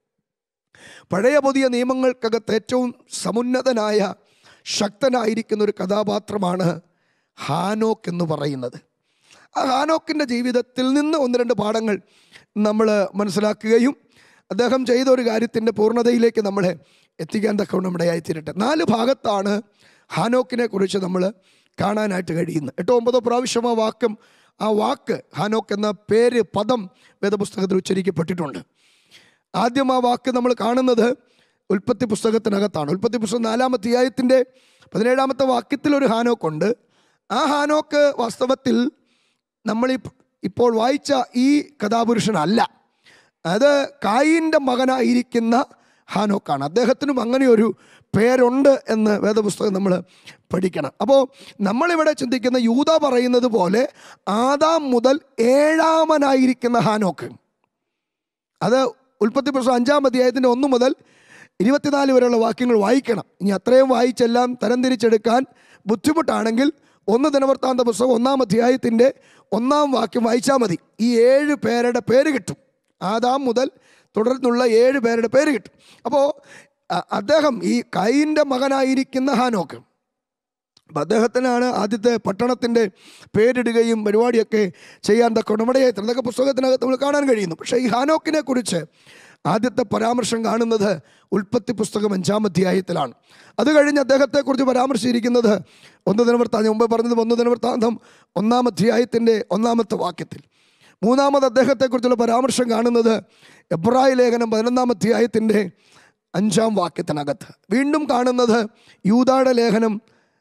പഴയ പുതിയ നിയമങ്ങൾക്കകത്ത് ഏറ്റവും സമുന്നതനായ ശക്തനായിരിക്കുന്ന ഒരു കഥാപാത്രമാണ് ഹാനോക്ക് എന്ന് പറയുന്നത്. ആ ഹാനോക്കിൻ്റെ ജീവിതത്തിൽ നിന്ന് 1-2 പാഠങ്ങൾ നമ്മൾ മനസ്സിലാക്കുകയും അദ്ദേഹം ചെയ്ത ഒരു കാര്യത്തിൻ്റെ പൂർണ്ണതയിലേക്ക് നമ്മളെ എത്തിക്കാൻ തക്കവണ്ണം നമ്മുടെ ആയിത്തീരട്ടെ. 4 ഭാഗത്താണ് ഹാനോക്കിനെ കുറിച്ച് നമ്മൾ കാണാനായിട്ട് കഴിയുന്നത്. 8-9 പ്രാവശ്യം ആ വാക്ക് ഹാനോക്ക് എന്ന പേര്, പദം വേദപുസ്തകത്തിൽ ഉച്ചരിക്കപ്പെട്ടിട്ടുണ്ട്. ആദ്യം ആ വാക്ക് നമ്മൾ കാണുന്നത് ഉൽപ്പത്തി പുസ്തകത്തിനകത്താണ്. ഉൽപ്പത്തി പുസ്തകം 4-ാം അധ്യായത്തിൻ്റെ 17-ാമത്തെ വാക്യത്തിൽ ഒരു ഹാനോക്കുണ്ട്. ആ ഹാനോക്ക് വാസ്തവത്തിൽ നമ്മൾ ഇപ്പോൾ വായിച്ച ഈ കഥാപുരുഷനല്ല. അത് കായീൻ്റെ മകനായിരിക്കുന്ന ഹാനോക്കാണ്. അദ്ദേഹത്തിനും അങ്ങനെ ഒരു പേരുണ്ട് എന്ന് വേദപുസ്തകം നമ്മൾ പഠിക്കണം. അപ്പോൾ നമ്മളിവിടെ ചിന്തിക്കുന്ന യൂദ പറയുന്നത് പോലെ ആദാം മുതൽ 7ാമനായിരിക്കുന്ന ഹാനോക്ക്, അത് ഉൽപ്പത്തി പുസ്തകം 5-ാം അധ്യായത്തിൻ്റെ 1 മുതൽ 24 വരെയുള്ള വാക്യങ്ങൾ വായിക്കണം. ഇനി അത്രയും വായിച്ചെല്ലാം തരംതിരിച്ചെടുക്കാൻ ബുദ്ധിമുട്ടാണെങ്കിൽ 1 ദിനവൃത്താന്ത പുസ്തകം 1-ാം അധ്യായത്തിൻ്റെ 1-ാം വാക്യം വായിച്ചാൽ മതി. ഈ 7 പേരുടെ പേര് കിട്ടും. ആദാം മുതൽ തുടർന്നുള്ള 7 പേരുടെ പേര് കിട്ടും. അപ്പോൾ അദ്ദേഹം ഈ കയീൻ്റെ മകനായിരിക്കുന്ന ഹാനോക്ക്, അപ്പം അദ്ദേഹത്തിനാണ് ആദ്യത്തെ പട്ടണത്തിൻ്റെ പേരിടുകയും പരിപാടിയൊക്കെ ചെയ്യാൻ തക്കോണം ഇടയായി. അതൊക്കെ പുസ്തകത്തിനകത്ത് നമ്മൾ കാണാൻ കഴിയുന്നു. പക്ഷേ ഈ ഹാനോക്കിനെ കുറിച്ച് ആദ്യത്തെ പരാമർശം കാണുന്നത് ഉൽപ്പത്തി പുസ്തകം 5-ാം അധ്യായത്തിലാണ്. അത് കഴിഞ്ഞ് അദ്ദേഹത്തെക്കുറിച്ച് പരാമർശിച്ചിരിക്കുന്നത് 1 ദിനവൃത്താന്തം, മുമ്പ് പറഞ്ഞത് 1 ദിനവൃത്താന്തം 1-ാം അധ്യായത്തിൻ്റെ 1-ാമത്തെ വാക്യത്തിൽ. മൂന്നാമത് അദ്ദേഹത്തെക്കുറിച്ചുള്ള പരാമർശം കാണുന്നത് എബ്രായ ലേഖനം 11-ാം അധ്യായത്തിൻ്റെ 5-ാം വാക്യത്തിനകത്ത്. വീണ്ടും കാണുന്നത് യൂദായുടെ ലേഖനം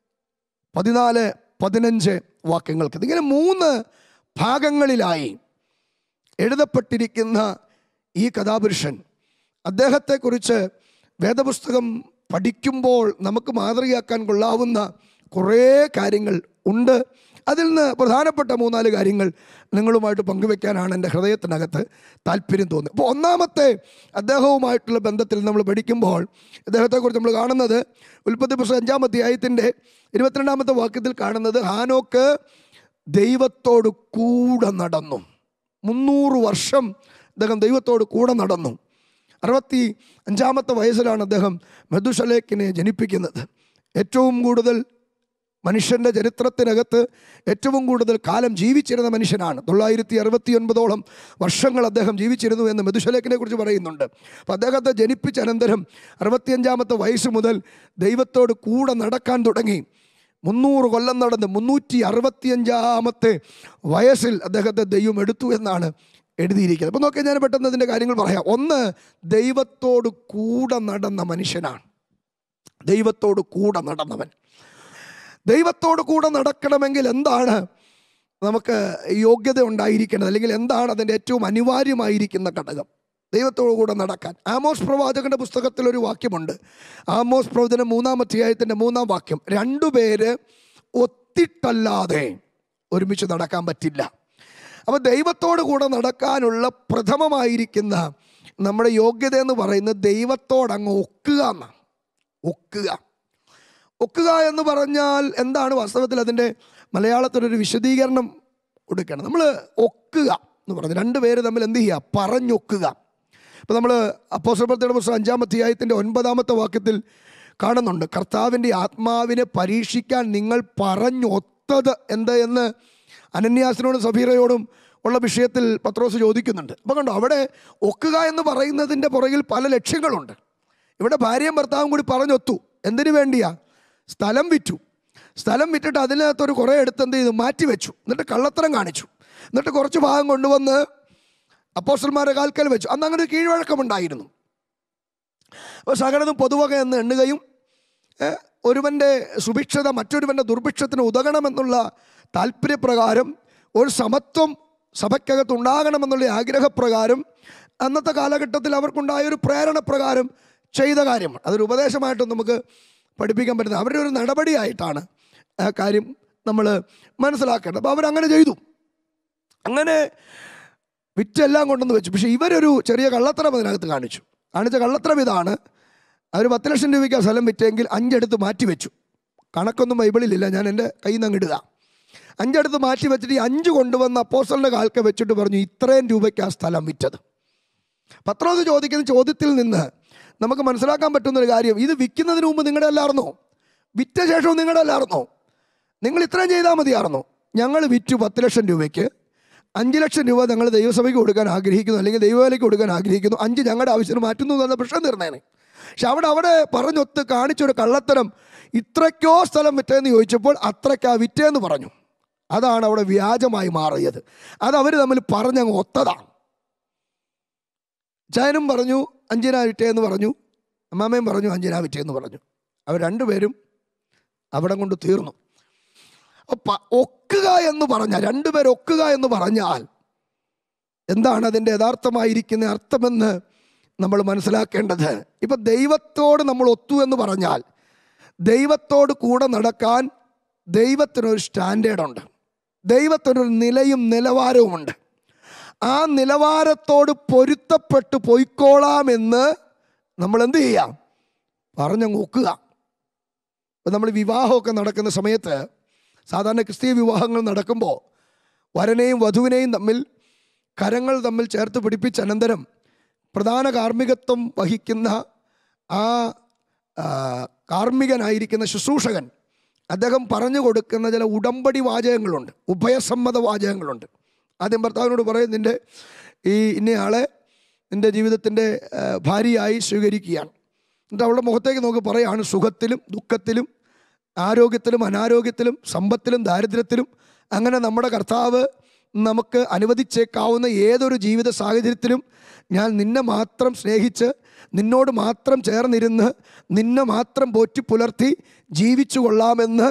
14-15 വാക്യങ്ങൾക്ക്. ഇങ്ങനെ 3 ഭാഗങ്ങളിലായി എഴുതപ്പെട്ടിരിക്കുന്ന ഈ കഥാപുരുഷൻ, അദ്ദേഹത്തെക്കുറിച്ച് വേദപുസ്തകം പഠിക്കുമ്പോൾ നമുക്ക് മാതൃകയാക്കാൻ കൊള്ളാവുന്ന കുറേ കാര്യങ്ങൾ ഉണ്ട്. അതിൽ നിന്ന് പ്രധാനപ്പെട്ട 3-4 കാര്യങ്ങൾ നിങ്ങളുമായിട്ട് പങ്കുവെക്കാനാണ് എൻ്റെ ഹൃദയത്തിനകത്ത് താല്പര്യം തോന്നുന്നത്. അപ്പോൾ ഒന്നാമത്തെ അദ്ദേഹവുമായിട്ടുള്ള ബന്ധത്തിൽ നമ്മൾ പഠിക്കുമ്പോൾ അദ്ദേഹത്തെക്കുറിച്ച് നമ്മൾ കാണുന്നത് ഉൽപ്പത്തി പുസ്തകം 5-ാം അധ്യായത്തിൻ്റെ 22-ാമത്തെ വാക്യത്തിൽ കാണുന്നത് ഹാനോക്ക് ദൈവത്തോട് കൂടെ നടന്നു. 300 വർഷം അദ്ദേഹം ദൈവത്തോട് കൂടെ നടന്നു. 65-ാമത്തെ വയസ്സിലാണ് അദ്ദേഹം മെഥുശലേഖിനെ ജനിപ്പിക്കുന്നത്. ഏറ്റവും കൂടുതൽ മനുഷ്യൻ്റെ ചരിത്രത്തിനകത്ത് ഏറ്റവും കൂടുതൽ കാലം ജീവിച്ചിരുന്ന മനുഷ്യനാണ്. 969ഓളം വർഷങ്ങൾ അദ്ദേഹം ജീവിച്ചിരുന്നു എന്ന് മെഥുശലേഖിനെ കുറിച്ച് പറയുന്നുണ്ട്. അപ്പോൾ അദ്ദേഹത്തെ ജനിപ്പിച്ച അനന്തരം 65-ാമത്തെ വയസ്സ് മുതൽ ദൈവത്തോട് കൂടെ നടക്കാൻ തുടങ്ങി. 300 കൊല്ലം നടന്ന് 365-ാമത്തെ വയസ്സിൽ അദ്ദേഹത്തെ ദൈവം എടുത്തു എന്നാണ് എഴുതിയിരിക്കുന്നത്. അപ്പോൾ നോക്കിയാൽ ഞാൻ പെട്ടെന്ന് അതിൻ്റെ കാര്യങ്ങൾ പറയാം. ഒന്ന്, ദൈവത്തോട് കൂടെ നടന്ന മനുഷ്യനാണ്. ദൈവത്തോട് കൂടെ നടന്നവൻ. ദൈവത്തോട് കൂടെ നടക്കണമെങ്കിൽ എന്താണ് നമുക്ക് യോഗ്യത ഉണ്ടായിരിക്കേണ്ടത്, അല്ലെങ്കിൽ എന്താണ് അതിൻ്റെ ഏറ്റവും അനിവാര്യമായിരിക്കുന്ന ഘടകം? ദൈവത്തോടു കൂടെ നടക്കാൻ. ആമോസ് പ്രവാചകന്റെ പുസ്തകത്തിലൊരു വാക്യമുണ്ട്. ആമോസ് പ്രവചനം 3-ാം അധ്യായത്തിൻ്റെ 3-ാം വാക്യം, 2 പേര് ഒത്തിട്ടല്ലാതെ ഒരുമിച്ച് നടക്കാൻ പറ്റില്ല. അപ്പോൾ ദൈവത്തോടു കൂടെ നടക്കാനുള്ള പ്രഥമമായിരിക്കുന്ന നമ്മുടെ യോഗ്യത എന്ന് പറയുന്നത് ദൈവത്തോടങ്ങ് ഒക്കുക എന്നാണ്. ഒക്കുക എന്ന് പറഞ്ഞാൽ എന്താണ്? വാസ്തവത്തിൽ അതിൻ്റെ മലയാളത്തിലൊരു വിശദീകരണം കൊടുക്കണം. നമ്മൾ ഒക്കുക എന്ന് പറഞ്ഞാൽ 2 പേര് തമ്മിൽ എന്ത് ചെയ്യുക? പറഞ്ഞൊക്കുക. ഇപ്പോൾ നമ്മൾ അപ്പോസ്തലപ്രവൃത്തിയുടെ പുസ്തകം 5-ാം അധ്യായത്തിൻ്റെ 9-ാമത്തെ വാക്യത്തിൽ കാണുന്നുണ്ട്, കർത്താവിൻ്റെ ആത്മാവിനെ പരീക്ഷിക്കാൻ നിങ്ങൾ പറഞ്ഞൊത്തത് എന്ത് എന്ന് അനന്യാസിനോടും സഫീറയോടും ഉള്ള വിഷയത്തിൽ പത്രോസ് ചോദിക്കുന്നുണ്ട്. അപ്പോൾ കണ്ടോ, അവിടെ ഒക്കുക എന്ന് പറയുന്നതിൻ്റെ പുറകിൽ പല ലക്ഷ്യങ്ങളുണ്ട്. ഇവിടെ ഭാര്യയും ഭർത്താവും കൂടി പറഞ്ഞൊത്തു. എന്തിനു വേണ്ടിയാ? സ്ഥലം വിറ്റു. സ്ഥലം വിറ്റിട്ട് അതിനകത്തൊരു കുറേ എടുത്ത് എന്ത് ചെയ്തു? മാറ്റി വെച്ചു. എന്നിട്ട് കള്ളത്തരം കാണിച്ചു. എന്നിട്ട് കുറച്ച് ഭാഗം കൊണ്ടുവന്ന് അപ്പോസ്തലന്മാരുടെ കാൽക്കൽ വെച്ചു. അന്ന് അങ്ങനെ ഒരു കീഴ്വഴക്കമുണ്ടായിരുന്നു. അപ്പോൾ സകലതും പൊതുവക എന്ന് എണ്ണുകയും ഒരുവൻ്റെ സുഭിക്ഷത മറ്റൊരുവൻ്റെ ദുർഭിക്ഷത്തിന് ഉതകണമെന്നുള്ള താല്പര്യപ്രകാരം ഒരു സമത്വം സഭയ്ക്കകത്ത് ഉണ്ടാകണമെന്നുള്ള ആഗ്രഹപ്രകാരം അന്നത്തെ കാലഘട്ടത്തിൽ അവർക്കുണ്ടായൊരു പ്രേരണപ്രകാരം ചെയ്ത കാര്യമാണ്. അതൊരു ഉപദേശമായിട്ട് നമുക്ക് പഠിപ്പിക്കാൻ പറ്റുന്നത്. അവരുടെ ഒരു നടപടിയായിട്ടാണ് ആ കാര്യം നമ്മൾ മനസ്സിലാക്കേണ്ടത്. അപ്പോൾ അവരങ്ങനെ ചെയ്തു. അങ്ങനെ വിറ്റെല്ലാം കൊണ്ടുവന്ന് വെച്ചു. പക്ഷേ ഇവരൊരു ചെറിയ കള്ളത്തരം അതിനകത്ത് കാണിച്ച കള്ളത്തരം ഇതാണ്. അവർ 10 ലക്ഷം രൂപയ്ക്ക് ആ സ്ഥലം വിറ്റെങ്കിൽ 5 എടുത്ത് മാറ്റി വെച്ചു. കണക്കൊന്നും ബൈബിളിലില്ല, ഞാൻ എൻ്റെ കയ്യിൽ നിന്ന് അങ്ങിടുക. 5 എടുത്ത് മാറ്റി വെച്ചിട്ട് ഈ 5 കൊണ്ടുവന്ന് അപ്പോസ്തലൻ്റെ കാൽക്ക് വെച്ചിട്ട് പറഞ്ഞു, ഇത്രയും രൂപയ്ക്ക് ആ സ്ഥലം വിറ്റത്. പത്രോസ് ചോദിക്കുന്ന ചോദ്യത്തിൽ നിന്ന് നമുക്ക് മനസ്സിലാക്കാൻ പറ്റുന്നൊരു കാര്യം, ഇത് വിൽക്കുന്നതിന് മുമ്പ് നിങ്ങളുടെ അല്ലായിരുന്നോ? വിറ്റ ശേഷവും നിങ്ങളുടെ അല്ലായിരുന്നോ? നിങ്ങൾ ഇത്രയും ചെയ്താൽ മതിയായിരുന്നോ? ഞങ്ങൾ വിറ്റു 10 ലക്ഷം രൂപയ്ക്ക്, 5 ലക്ഷം രൂപ ഞങ്ങൾ ദൈവസഭയ്ക്ക് കൊടുക്കാൻ ആഗ്രഹിക്കുന്നു, അല്ലെങ്കിൽ ദൈവവേലയ്ക്ക് കൊടുക്കാൻ ആഗ്രഹിക്കുന്നു, 5 ഞങ്ങളുടെ ആവശ്യത്തിന് മാറ്റുന്നു എന്ന പ്രശ്നം തീർന്നേനെ. പക്ഷെ അവിടെ പറഞ്ഞൊത്ത് കാണിച്ചൊരു കള്ളത്തരം, ഇത്രയ്ക്കോ സ്ഥലം വിറ്റേന്ന് ചോദിച്ചപ്പോൾ അത്രയ്ക്കാ വിറ്റേന്ന് പറഞ്ഞു. അതാണ് അവിടെ വ്യാജമായി മാറിയത്. അത് അവർ തമ്മിൽ പറഞ്ഞങ്ങ് ഒത്തതാണ്. ചായനും പറഞ്ഞു 5 വിറ്റേന്ന് പറഞ്ഞു, അമ്മാമ്മയും പറഞ്ഞു 5 വിറ്റേന്ന് പറഞ്ഞു. അവർ 2 പേരും അവിടെ കൊണ്ട് തീർന്നു. ഒക്കുക എന്ന് പറഞ്ഞാൽ, 2 പേർ ഒക്കുക എന്ന് പറഞ്ഞാൽ എന്താണ് അതിൻ്റെ യഥാർത്ഥമായിരിക്കുന്ന അർത്ഥമെന്ന് നമ്മൾ മനസ്സിലാക്കേണ്ടത്. ഇപ്പം ദൈവത്തോട് നമ്മൾ ഒത്തു എന്ന് പറഞ്ഞാൽ, ദൈവത്തോട് കൂടെ നടക്കാൻ ദൈവത്തിനൊരു സ്റ്റാൻഡേർഡുണ്ട്, ദൈവത്തിനൊരു നിലയും നിലവാരവുമുണ്ട്. ആ നിലവാരത്തോട് പൊരുത്തപ്പെട്ട് പോയിക്കോളാമെന്ന് നമ്മൾ എന്ത് ചെയ്യാം? പറഞ്ഞങ്ങ് ഒക്കുക. ഇപ്പം നമ്മൾ വിവാഹമൊക്കെ നടക്കുന്ന സമയത്ത്, സാധാരണ ക്രിസ്തീയ വിവാഹങ്ങൾ നടക്കുമ്പോൾ വരനെയും വധുവിനെയും തമ്മിൽ കരങ്ങൾ തമ്മിൽ ചേർത്ത് പിടിപ്പിച്ച അനന്തരം പ്രധാന കാർമ്മികത്വം വഹിക്കുന്ന ആ കാർമ്മികനായിരിക്കുന്ന ശുശ്രൂഷകൻ അദ്ദേഹം പറഞ്ഞു കൊടുക്കുന്ന ചില ഉടമ്പടി വാചകങ്ങളുണ്ട്, ഉഭയസമ്മത വാചകങ്ങളുണ്ട്. ആദ്യം ഭർത്താവിനോട് പറയും, നിൻ്റെ ഈ ഇന്നയാളെ നിൻ്റെ ജീവിതത്തിൻ്റെ ഭാര്യയായി സ്വീകരിക്കുകയാണ്. എന്നിട്ട് അവളുടെ മുഖത്തേക്ക് നോക്കി പറയുകയാണ്, സുഖത്തിലും ദുഃഖത്തിലും ആരോഗ്യത്തിലും അനാരോഗ്യത്തിലും സമ്പത്തിലും ദാരിദ്ര്യത്തിലും അങ്ങനെ നമ്മുടെ കർത്താവ് നമുക്ക് അനുവദിച്ചേക്കാവുന്ന ഏതൊരു ജീവിത സാഹചര്യത്തിലും ഞാൻ നിന്നെ മാത്രം സ്നേഹിച്ച് നിന്നോട് മാത്രം ചേർന്നിരുന്ന് നിന്നെ മാത്രം പോറ്റി പുലർത്തി ജീവിച്ചു കൊള്ളാമെന്ന്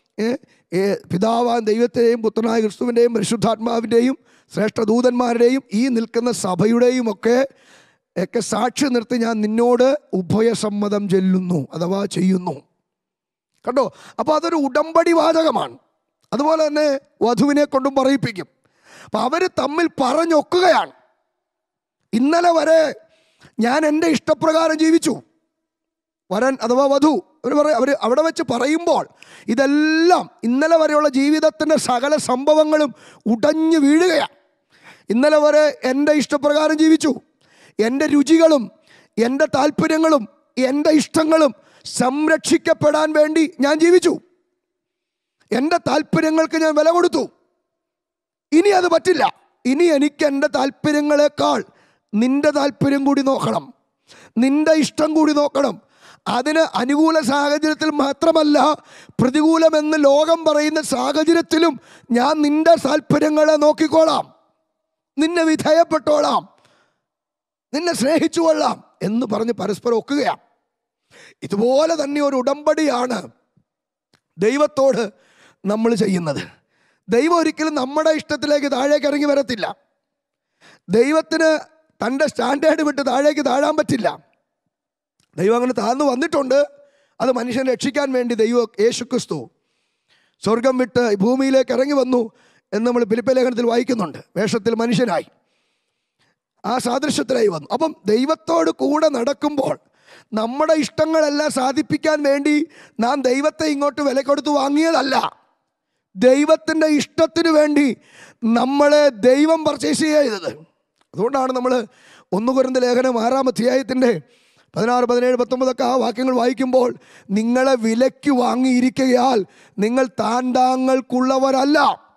പിതാവാൻ ദൈവത്തെയും പുത്രനായ ക്രിസ്തുവിൻ്റെയും പരിശുദ്ധാത്മാവിൻ്റെയും ശ്രേഷ്ഠദൂതന്മാരുടെയും ഈ നിൽക്കുന്ന സഭയുടെയും ഒക്കെ സാക്ഷി നിർത്തി ഞാൻ നിന്നോട് ഉഭയസമ്മതം ചെല്ലുന്നു അഥവാ ചെയ്യുന്നു. കണ്ടോ? അപ്പോൾ അതൊരു ഉടമ്പടി വാചകമാണ്. അതുപോലെ തന്നെ വധുവിനെ കൊണ്ടും പറയിപ്പിക്കും. അപ്പം അവർ തമ്മിൽ പറഞ്ഞൊക്കുകയാണ്. ഇന്നലെ വരെ ഞാൻ എൻ്റെ ഇഷ്ടപ്രകാരം ജീവിച്ചു, വരൻ അഥവാ വധു അവർ അവിടെ വെച്ച് പറയുമ്പോൾ ഇതെല്ലാം ഇന്നലെ വരെയുള്ള ജീവിതത്തിൻ്റെ സകല സംഭവങ്ങളും ഉടഞ്ഞു വീഴുകയാണ്. ഇന്നലെ വരെ എൻ്റെ ഇഷ്ടപ്രകാരം ജീവിച്ചു, എൻ്റെ രുചികളും എൻ്റെ താല്പര്യങ്ങളും എൻ്റെ ഇഷ്ടങ്ങളും സംരക്ഷിക്കപ്പെടാൻ വേണ്ടി ഞാൻ ജീവിച്ചു, എൻ്റെ താല്പര്യങ്ങൾക്ക് ഞാൻ വില കൊടുത്തു. ഇനി അത് പറ്റില്ല. ഇനി എനിക്ക് എൻ്റെ താല്പര്യങ്ങളെക്കാൾ നിൻ്റെ താല്പര്യം കൂടി നോക്കണം, നിൻ്റെ ഇഷ്ടം കൂടി നോക്കണം. അതിന് അനുകൂല സാഹചര്യത്തിൽ മാത്രമല്ല, പ്രതികൂലമെന്ന് ലോകം പറയുന്ന സാഹചര്യത്തിലും ഞാൻ നിൻ്റെ താല്പര്യങ്ങളെ നോക്കിക്കോളാം, നിന്നെ വിധേയപ്പെട്ടോളാം, നിന്നെ സ്നേഹിച്ചു കൊള്ളാം എന്ന് പറഞ്ഞ് പരസ്പരം ഒക്കുകയാണ്. ഇതുപോലെ തന്നെ ഒരു ഉടമ്പടിയാണ് ദൈവത്തോട് നമ്മൾ ചെയ്യുന്നത്. ദൈവം ഒരിക്കലും നമ്മുടെ ഇഷ്ടത്തിലേക്ക് താഴേക്ക് ഇറങ്ങി വരത്തില്ല. ദൈവത്തിന് തൻ്റെ സ്റ്റാൻഡേർഡ് വിട്ട് താഴേക്ക് താഴാൻ പറ്റില്ല. ദൈവം അങ്ങനെ താഴ്ന്നു വന്നിട്ടുണ്ട്. അത് മനുഷ്യനെ രക്ഷിക്കാൻ വേണ്ടി ദൈവം യേശുക്രിസ്തു സ്വർഗം വിട്ട് ഭൂമിയിലേക്ക് ഇറങ്ങി വന്നു എന്ന് നമ്മൾ ഫിലിപ്പിയ ലേഖനത്തിൽ വായിക്കുന്നുണ്ട്. വേഷത്തിൽ മനുഷ്യനായി ആ സാദൃശ്യത്തിലായി വന്നു. അപ്പം ദൈവത്തോട് കൂടെ നടക്കുമ്പോൾ നമ്മുടെ ഇഷ്ടങ്ങളെല്ലാം സാധിപ്പിക്കാൻ വേണ്ടി നാം ദൈവത്തെ ഇങ്ങോട്ട് വില കൊടുത്ത് വാങ്ങിയതല്ല. ദൈവത്തിൻ്റെ ഇഷ്ടത്തിന് വേണ്ടി നമ്മളെ ദൈവം പർച്ചേസ് ചെയ്തത്. അതുകൊണ്ടാണ് നമ്മൾ 1 കൊരിന്ത്യർ ലേഖനം 6-ാം അധ്യായത്തിൻ്റെ 16, 17, 19 ആ വാക്യങ്ങൾ വായിക്കുമ്പോൾ, നിങ്ങളെ വിലയ്ക്ക് വാങ്ങിയിരിക്കുകയാൽ നിങ്ങൾ താന്താങ്ങൾക്കുള്ളവരല്ല.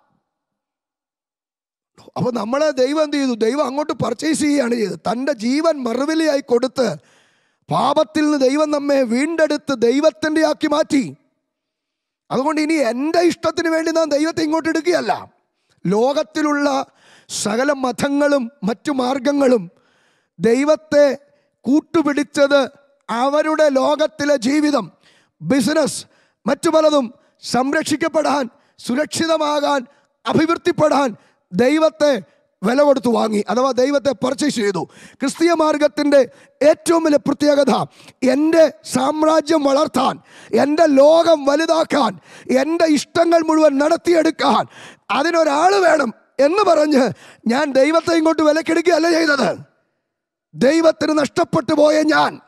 അപ്പോൾ നമ്മളെ ദൈവം എന്ത് ചെയ്തു? ദൈവം അങ്ങോട്ട് പർച്ചേസ് ചെയ്യുകയാണ് ചെയ്തത്. തൻ്റെ ജീവൻ മറുവിലയായി കൊടുത്ത് പാപത്തിൽ നിന്ന് ദൈവം നമ്മെ വീണ്ടെടുത്ത് ദൈവത്തിൻ്റെ ആക്കി മാറ്റി. അതുകൊണ്ട് ഇനി എൻ്റെ ഇഷ്ടത്തിന് വേണ്ടി നാം ദൈവത്തെ ഇങ്ങോട്ട് എടുക്കുകയല്ല. ലോകത്തിലുള്ള സകല മതങ്ങളും മറ്റു മാർഗങ്ങളും ദൈവത്തെ കൂട്ടുപിടിച്ചത് അവരുടെ ലോകത്തിലെ ജീവിതം, ബിസിനസ്, മറ്റു പലതും സംരക്ഷിക്കപ്പെടാൻ, സുരക്ഷിതമാകാൻ, അഭിവൃദ്ധിപ്പെടാൻ ദൈവത്തെ വില കൊടുത്തു വാങ്ങി, അഥവാ ദൈവത്തെ പർച്ചേസ് ചെയ്തു. ക്രിസ്തീയ മാർഗത്തിൻ്റെ ഏറ്റവും വലിയ പ്രത്യേകത, എൻ്റെ സാമ്രാജ്യം വളർത്താൻ, എൻ്റെ ലോകം വലുതാക്കാൻ, എൻ്റെ ഇഷ്ടങ്ങൾ മുഴുവൻ നടത്തിയെടുക്കാൻ അതിനൊരാൾ വേണം എന്ന് പറഞ്ഞ് ഞാൻ ദൈവത്തെ ഇങ്ങോട്ട് വിലക്കെടുക്കുകയല്ല ചെയ്തത്. ദൈവത്തിന് നഷ്ടപ്പെട്ടു പോയ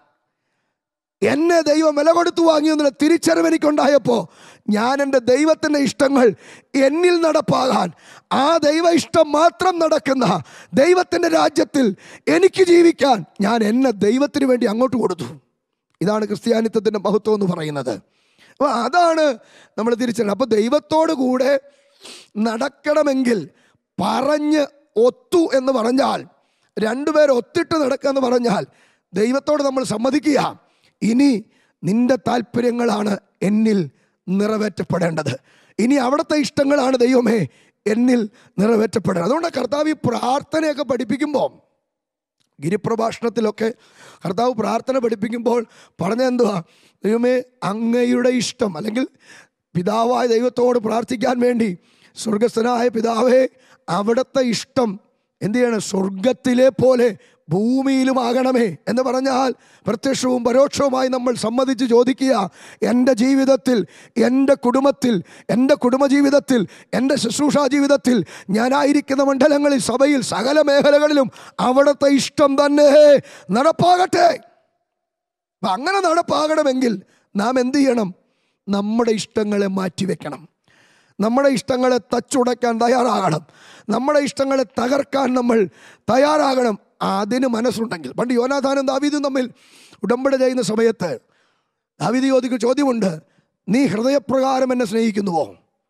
എന്നെ ദൈവം വില കൊടുത്തു വാങ്ങിയെന്നുള്ള തിരിച്ചറിവ് എനിക്കുണ്ടായപ്പോൾ ഞാൻ എൻ്റെ ദൈവത്തിൻ്റെ ഇഷ്ടങ്ങൾ എന്നിൽ നടപ്പാകാൻ, ആ ദൈവ ഇഷ്ടം മാത്രം നടക്കുന്ന ദൈവത്തിൻ്റെ രാജ്യത്തിൽ എനിക്ക് ജീവിക്കാൻ ഞാൻ എന്നെ ദൈവത്തിന് വേണ്ടി അങ്ങോട്ട് കൊടുത്തു. ഇതാണ് ക്രിസ്ത്യാനിത്വത്തിൻ്റെ മഹത്വം എന്ന് പറയുന്നത്. അപ്പോൾ അതാണ് നമ്മൾ തിരിച്ചറിയുന്നത്. അപ്പോൾ ദൈവത്തോടു കൂടെ നടക്കണമെങ്കിൽ പറഞ്ഞ് ഒത്തു എന്ന് പറഞ്ഞാൽ, രണ്ടുപേർ ഒത്തിട്ട് നടക്കുക എന്ന് പറഞ്ഞാൽ ദൈവത്തോട് നമ്മൾ സമ്മതിക്കുക, ഇനി നിന്റെ താല്പര്യങ്ങളാണ് എന്നിൽ നിറവേറ്റപ്പെടേണ്ടത്, ഇനി അവിടുത്തെ ഇഷ്ടങ്ങളാണ് ദൈവമേ എന്നിൽ നിറവേറ്റപ്പെടേണ്ടത്. അതുകൊണ്ട് കർത്താവ് ഈ പ്രാർത്ഥനയൊക്കെ പഠിപ്പിക്കുമ്പോൾ, ഗിരിപ്രഭാഷണത്തിലൊക്കെ കർത്താവ് പ്രാർത്ഥന പഠിപ്പിക്കുമ്പോൾ പറഞ്ഞെന്തുവാ? ദൈവമേ അങ്ങയുടെ ഇഷ്ടം, അല്ലെങ്കിൽ പിതാവായ ദൈവത്തോട് പ്രാർത്ഥിക്കാൻ വേണ്ടി, സ്വർഗസ്ഥനായ പിതാവേ അവിടുത്തെ ഇഷ്ടം എന്ത് ചെയ്യണം? സ്വർഗത്തിലെ പോലെ ഭൂമിയിലുമാകണമേ എന്ന് പറഞ്ഞാൽ പ്രത്യക്ഷവും പരോക്ഷവുമായി നമ്മൾ സമ്മതിച്ച് ചോദിക്കുക, എൻ്റെ ജീവിതത്തിൽ, എൻ്റെ കുടുംബത്തിൽ, എൻ്റെ കുടുംബജീവിതത്തിൽ, എൻ്റെ ശുശ്രൂഷാ ജീവിതത്തിൽ, ഞാനായിരിക്കുന്ന മണ്ഡലങ്ങളിൽ, സഭയിൽ, സകല മേഖലകളിലും അവിടുത്തെ ഇഷ്ടം തന്നെ നടപ്പാകട്ടെ. അപ്പം അങ്ങനെ നടപ്പാകണമെങ്കിൽ നാം എന്ത് ചെയ്യണം? നമ്മുടെ ഇഷ്ടങ്ങളെ മാറ്റിവെക്കണം, നമ്മുടെ ഇഷ്ടങ്ങളെ തച്ചുടയ്ക്കാൻ തയ്യാറാകണം, നമ്മുടെ ഇഷ്ടങ്ങളെ തകർക്കാൻ നമ്മൾ തയ്യാറാകണം. അതിന് മനസ്സുണ്ടെങ്കിൽ. പണ്ട് യോനാഥാനും ദാവീദും തമ്മിൽ ഉടമ്പടി ചെയ്യുന്ന സമയത്ത് ദാവീദ് ചോദിക്കുന്ന ചോദ്യമുണ്ട്, നീ ഹൃദയപ്രകാരം എന്നെ സ്നേഹിക്കുന്നുവോ?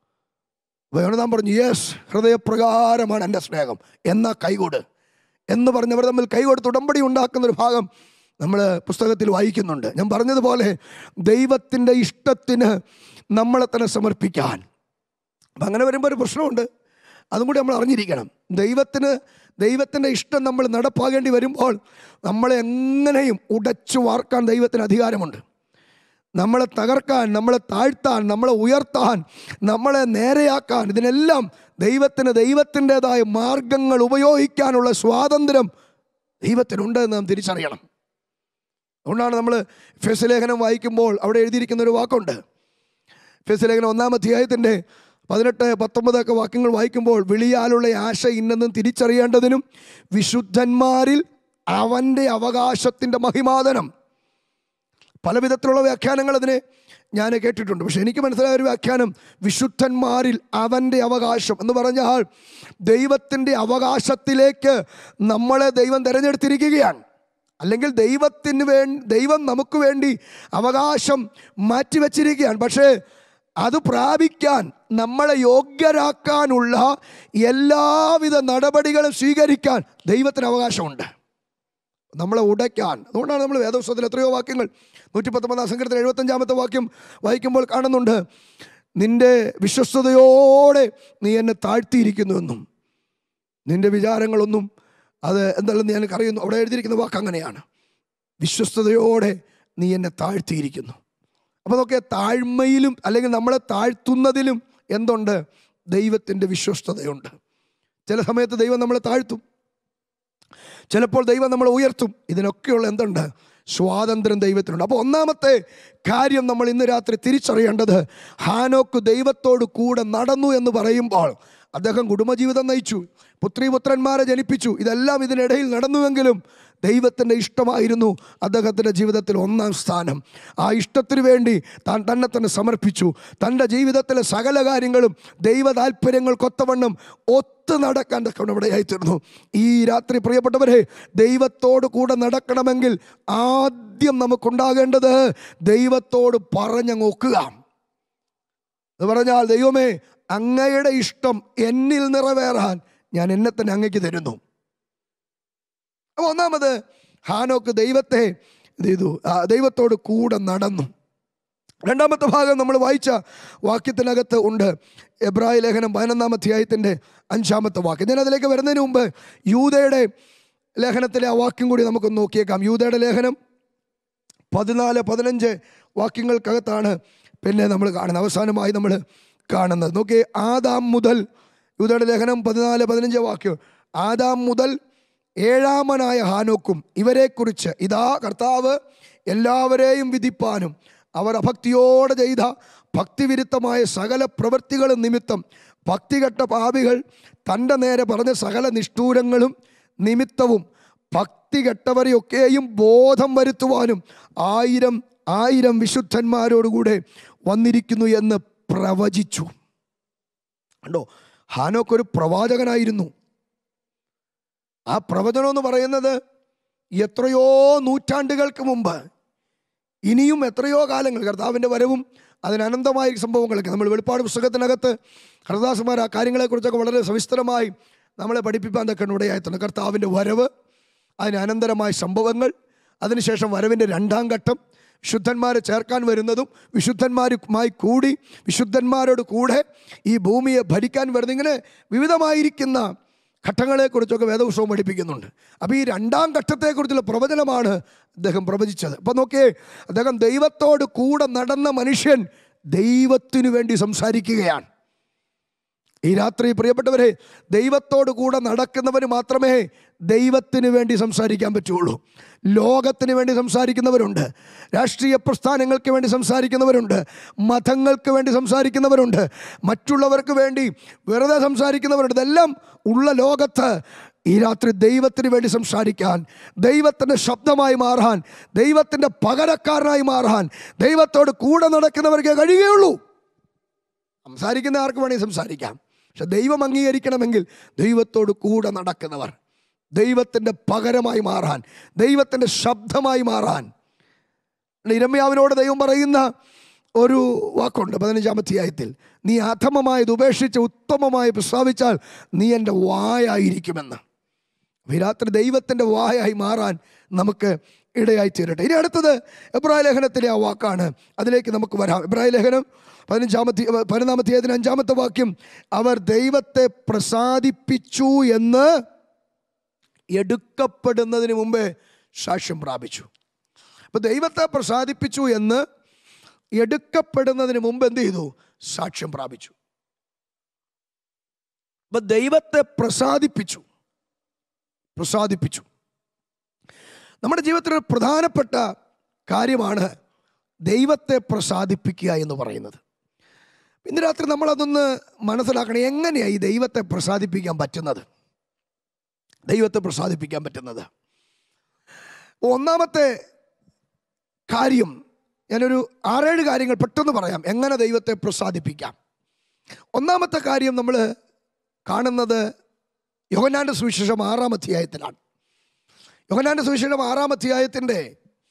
അപ്പോൾ യോനാഥാൻ പറഞ്ഞു, യെസ്, ഹൃദയപ്രകാരമാണ് എൻ്റെ സ്നേഹം, എന്നാ കൈകൊട് എന്ന് പറഞ്ഞവർ തമ്മിൽ കൈകൊടുത്ത് ഉടമ്പടി ഉണ്ടാക്കുന്നൊരു ഭാഗം നമ്മൾ പുസ്തകത്തിൽ വായിക്കുന്നുണ്ട്. ഞാൻ പറഞ്ഞതുപോലെ ദൈവത്തിൻ്റെ ഇഷ്ടത്തിന് നമ്മളെ തന്നെ സമർപ്പിക്കാൻ. അപ്പം അങ്ങനെ വരുമ്പോൾ ഒരു പ്രശ്നമുണ്ട്, അതും കൂടി നമ്മൾ അറിഞ്ഞിരിക്കണം. ദൈവത്തിൻ്റെ ഇഷ്ടം നമ്മൾ നടപ്പാകേണ്ടി വരുമ്പോൾ നമ്മളെ എങ്ങനെയും ഉടച്ചു വാർക്കാൻ ദൈവത്തിന് അധികാരമുണ്ട്. നമ്മളെ തകർക്കാൻ, നമ്മളെ താഴ്ത്താൻ, നമ്മളെ ഉയർത്താൻ, നമ്മളെ നേരെയാക്കാൻ, ഇതിനെല്ലാം ദൈവത്തിൻ്റെതായ മാർഗങ്ങൾ ഉപയോഗിക്കാനുള്ള സ്വാതന്ത്ര്യം ദൈവത്തിനുണ്ട് എന്ന് നാം തിരിച്ചറിയണം. അതുകൊണ്ടാണ് നമ്മൾ എഫേസ്യ ലേഖനം വായിക്കുമ്പോൾ അവിടെ എഴുതിയിരിക്കുന്ന ഒരു വാക്കുണ്ട്. എഫേസ്യ ലേഖനം 1-ാം അധ്യായത്തിൻ്റെ 18-19 വാക്യങ്ങൾ വായിക്കുമ്പോൾ, വിളിയാലുള്ള ആശ ഇന്നെന്നും തിരിച്ചറിയേണ്ടതിനും വിശുദ്ധന്മാരിൽ അവൻ്റെ അവകാശത്തിൻ്റെ മഹിമാദനം. പല വിധത്തിലുള്ള വ്യാഖ്യാനങ്ങൾ അതിനെ ഞാൻ കേട്ടിട്ടുണ്ട്. പക്ഷെ എനിക്ക് മനസ്സിലായ ഒരു വ്യാഖ്യാനം, വിശുദ്ധന്മാരിൽ അവൻ്റെ അവകാശം എന്ന് പറഞ്ഞാൽ ദൈവത്തിൻ്റെ അവകാശത്തിലേക്ക് നമ്മളെ ദൈവം തിരഞ്ഞെടുത്തിരിക്കുകയാണ്. അല്ലെങ്കിൽ ദൈവം നമുക്ക് വേണ്ടി അവകാശം മാറ്റിവെച്ചിരിക്കുകയാണ്. പക്ഷേ അത് പ്രാപിക്കാൻ, നമ്മളെ യോഗ്യരാക്കാനുള്ള എല്ലാവിധ നടപടികളും സ്വീകരിക്കാൻ ദൈവത്തിന് അവകാശമുണ്ട്, നമ്മളെ ഉടയ്ക്കാൻ. അതുകൊണ്ടാണ് നമ്മൾ വേദപുസ്തകത്തിൽ എത്രയോ വാക്യങ്ങൾ, 119-ാം സങ്കീർത്തനം 75-ാമത്തെ വാക്യം വായിക്കുമ്പോൾ കാണുന്നുണ്ട്, നിൻ്റെ വിശ്വസ്തയോടെ നീ എന്നെ താഴ്ത്തിയിരിക്കുന്നുവെന്നും നിൻ്റെ വിചാരങ്ങളൊന്നും അത് എന്താണെന്ന് എനിക്കറിയുന്നു. അവിടെ എഴുതിയിരിക്കുന്ന വാക്ക് അങ്ങനെയാണ്, വിശ്വസ്തയോടെ നീ എന്നെ താഴ്ത്തിയിരിക്കുന്നു. അപ്പോൾ നോക്കിയാൽ താഴ്മയിലും അല്ലെങ്കിൽ നമ്മളെ താഴ്ത്തുന്നതിലും എന്തുണ്ട്? ദൈവത്തിൻ്റെ വിശ്വസ്തതയുണ്ട്. ചില സമയത്ത് ദൈവം നമ്മളെ താഴ്ത്തും, ചിലപ്പോൾ ദൈവം നമ്മളെ ഉയർത്തും. ഇതിനൊക്കെയുള്ള എന്തുണ്ട്? സ്വാതന്ത്ര്യം ദൈവത്തിനുണ്ട്. അപ്പോൾ ഒന്നാമത്തെ കാര്യം നമ്മൾ ഇന്ന് രാത്രി തിരിച്ചറിയേണ്ടത്, ഹാനോക്ക് ദൈവത്തോട് കൂടെ നടന്നു എന്ന് പറയുമ്പോൾ അദ്ദേഹം കുടുംബജീവിതം നയിച്ചു, പുത്രീപുത്രന്മാരെ ജനിപ്പിച്ചു, ഇതെല്ലാം ഇതിനിടയിൽ നടന്നുവെങ്കിലും ദൈവത്തിൻ്റെ ഇഷ്ടമായിരുന്നു അദ്ദേഹത്തിൻ്റെ ജീവിതത്തിൽ ഒന്നാം സ്ഥാനം. ആ ഇഷ്ടത്തിന് വേണ്ടി താൻ തന്നെ തന്നെ സമർപ്പിച്ചു. തൻ്റെ ജീവിതത്തിലെ സകല കാര്യങ്ങളും ദൈവ താല്പര്യങ്ങൾക്കൊത്തവണ്ണം ഒത്തു നടക്കാൻ തക്കവണ്ണം ഇവിടെയായിത്തീർന്നു. ഈ രാത്രി പ്രിയപ്പെട്ടവരെ, ദൈവത്തോട് കൂടെ നടക്കണമെങ്കിൽ ആദ്യം നമുക്കുണ്ടാകേണ്ടത് ദൈവത്തോട് പറഞ്ഞങ്ങ് ഒക്കുക. എന്ന് പറഞ്ഞാൽ, ദൈവമേ, അങ്ങയുടെ ഇഷ്ടം എന്നിൽ നിറവേറാൻ ഞാൻ എന്നെ തന്നെ അങ്ങയ്ക്ക് തരുന്നു. അപ്പോൾ ഒന്നാമത് ഹാനോക്ക് ദൈവത്തോട് കൂടെ നടന്നു. രണ്ടാമത്തെ ഭാഗം നമ്മൾ വായിച്ച വാക്യത്തിനകത്ത് ഉണ്ട്, എബ്രായ ലേഖനം 11-ാം അധ്യായത്തിൻ്റെ 5-ാമത്തെ വാക്യം. ഞാൻ അതിലേക്ക് വരുന്നതിന് മുമ്പ് യൂദയുടെ ലേഖനത്തിലെ ആ വാക്യം കൂടി നമുക്കൊന്ന് നോക്കിയേക്കാം. യൂദയുടെ ലേഖനം 14-15 വാക്യങ്ങൾക്കകത്താണ് പിന്നെ നമ്മൾ കാണുന്നത്, അവസാനമായി നമ്മൾ കാണുന്നത്. നോക്കിയേ, ആദാം മുതൽ, യൂദയുടെ ലേഖനം 14-15 വാക്യം, ആദാം മുതൽ 7-ാമനായ ഹാനോക്കും ഇവരെക്കുറിച്ച് ഇതാ കർത്താവ് എല്ലാവരെയും വിധിപ്പാനും അവർ അഭക്തിയോടെ ചെയ്ത ഭക്തിവിരുദ്ധമായ സകല പ്രവൃത്തികളും നിമിത്തം ഭക്തികെട്ട പാപികൾ തൻ്റെ നേരെ പറഞ്ഞ സകല നിഷ്ഠൂരങ്ങളും നിമിത്തവും ഭക്തികെട്ടവരെയൊക്കെയും ബോധം വരുത്തുവാനും 1000 വിശുദ്ധന്മാരോടുകൂടെ വന്നിരിക്കുന്നു എന്ന് പ്രവചിച്ചു. കണ്ടോ, ഹാനോക്ക് ഒരു പ്രവാചകനായിരുന്നു. ആ പ്രവചനം എന്ന് പറയുന്നത് എത്രയോ നൂറ്റാണ്ടുകൾക്ക് മുമ്പ്, ഇനിയും എത്രയോ കാലങ്ങൾ, കർത്താവിൻ്റെ വരവും അതിനനന്തമായ സംഭവങ്ങളൊക്കെ നമ്മൾ വെളിപ്പാട് പുസ്തകത്തിനകത്ത് കർത്താസന്മാർ ആ കാര്യങ്ങളെക്കുറിച്ചൊക്കെ വളരെ സവിസ്തരമായി നമ്മളെ പഠിപ്പിക്കാൻ തക്ക ഇടയായിട്ടുണ്ട്. കർത്താവിൻ്റെ വരവ്, അതിന് അനന്തരമായ സംഭവങ്ങൾ, അതിനുശേഷം വരവിൻ്റെ 2-ാം ഘട്ടം, വിശുദ്ധന്മാരെ ചേർക്കാൻ വരുന്നതും വിശുദ്ധന്മാരുമായി കൂടി വിശുദ്ധന്മാരോട് കൂടെ ഈ ഭൂമിയെ ഭരിക്കാൻ വരുന്ന, ഇങ്ങനെ വിവിധമായിരിക്കുന്ന ഘട്ടങ്ങളെക്കുറിച്ചൊക്കെ വേദപുസ്തകം പഠിപ്പിക്കുന്നുണ്ട്. അപ്പോൾ ഈ 2-ാം ഘട്ടത്തെക്കുറിച്ചുള്ള പ്രവചനമാണ് അദ്ദേഹം പ്രവചിച്ചത്. അപ്പം നോക്കിയേ, അദ്ദേഹം ദൈവത്തോട് കൂടെ നടന്ന മനുഷ്യൻ ദൈവത്തിനു വേണ്ടി സംസാരിക്കുകയാണ്. ഈ രാത്രി പ്രിയപ്പെട്ടവരെ, ദൈവത്തോട് കൂടെ നടക്കുന്നവന് മാത്രമേ ദൈവത്തിന് വേണ്ടി സംസാരിക്കാൻ പറ്റുള്ളൂ. ലോകത്തിന് വേണ്ടി സംസാരിക്കുന്നവരുണ്ട്, രാഷ്ട്രീയ പ്രസ്ഥാനങ്ങൾക്ക് വേണ്ടി സംസാരിക്കുന്നവരുണ്ട്, മതങ്ങൾക്ക് വേണ്ടി സംസാരിക്കുന്നവരുണ്ട്, മറ്റുള്ളവർക്ക് വേണ്ടി വെറുതെ സംസാരിക്കുന്നവരുണ്ട്. ഇതെല്ലാം ഉള്ള ലോകത്ത് ഈ രാത്രി ദൈവത്തിന് വേണ്ടി സംസാരിക്കാൻ, ദൈവത്തിൻ്റെ ശബ്ദമായി മാറാൻ, ദൈവത്തിൻ്റെ പകരക്കാരനായി മാറാൻ ദൈവത്തോട് കൂടെ നടക്കുന്നവർക്ക് കഴിയുകയുള്ളൂ. സംസാരിക്കുന്ന ആർക്ക് വേണമെങ്കിൽ സംസാരിക്കാം, പക്ഷെ ദൈവം അംഗീകരിക്കണമെങ്കിൽ ദൈവത്തോട് കൂടെ നടക്കുന്നവർ, ദൈവത്തിൻ്റെ പകരമായി മാറാൻ, ദൈവത്തിൻ്റെ ശബ്ദമായി മാറാൻ. യിരെമ്യാവിനോട് ദൈവം പറയുന്ന ഒരു വാക്കുണ്ട് 15-ാം അധ്യായത്തിൽ, നീ അധമമായത് ഉപേക്ഷിച്ച് ഉത്തമമായി പ്രസ്താവിച്ചാൽ നീ എൻ്റെ വായായിരിക്കുമെന്ന്. ഈ രാത്രി ദൈവത്തിൻ്റെ വായായി മാറാൻ നമുക്ക് ഇടയായി തീരട്ടെ. ഇനി അടുത്തത് എബ്രായ ലേഖനത്തിലെ ആ വാക്കാണ്, അതിലേക്ക് നമുക്ക് വരാം. എബ്രായ ലേഖനം 15-ാം അധ്യായത്തിന് 5-ാമത്തെ വാക്യം, അവർ ദൈവത്തെ പ്രസാദിപ്പിച്ചു എന്ന് എടുക്കപ്പെടുന്നതിന് മുമ്പേ സാക്ഷ്യം പ്രാപിച്ചു. അപ്പോൾ ദൈവത്തെ പ്രസാദിപ്പിച്ചു എന്ന് എടുക്കപ്പെടുന്നതിന് മുമ്പ് എന്ത് ചെയ്തു? സാക്ഷ്യം പ്രാപിച്ചു. അപ്പം ദൈവത്തെ പ്രസാദിപ്പിച്ചു. നമ്മുടെ ജീവിതത്തിൽ ഒരു പ്രധാനപ്പെട്ട കാര്യമാണ് ദൈവത്തെ പ്രസാദിപ്പിക്കുക എന്ന് പറയുന്നത്. ഇന്ന് രാത്രി നമ്മളതൊന്ന് മനസ്സിലാക്കണം. എങ്ങനെയാണ് ഈ ദൈവത്തെ പ്രസാദിപ്പിക്കാൻ പറ്റുന്നത്? ഒന്നാമത്തെ കാര്യം, ഞാനൊരു 6-7 കാര്യങ്ങൾ പെട്ടെന്ന് പറയാം എങ്ങനെ ദൈവത്തെ പ്രസാദിപ്പിക്കാം. ഒന്നാമത്തെ കാര്യം നമ്മൾ കാണുന്നത് യോഹന്നാന്റെ സുവിശേഷം 6-ാം അധ്യായത്തിലാണ്. യോഹന്നാന്റെ സുവിശേഷം 6-ാം അധ്യായത്തിൻ്റെ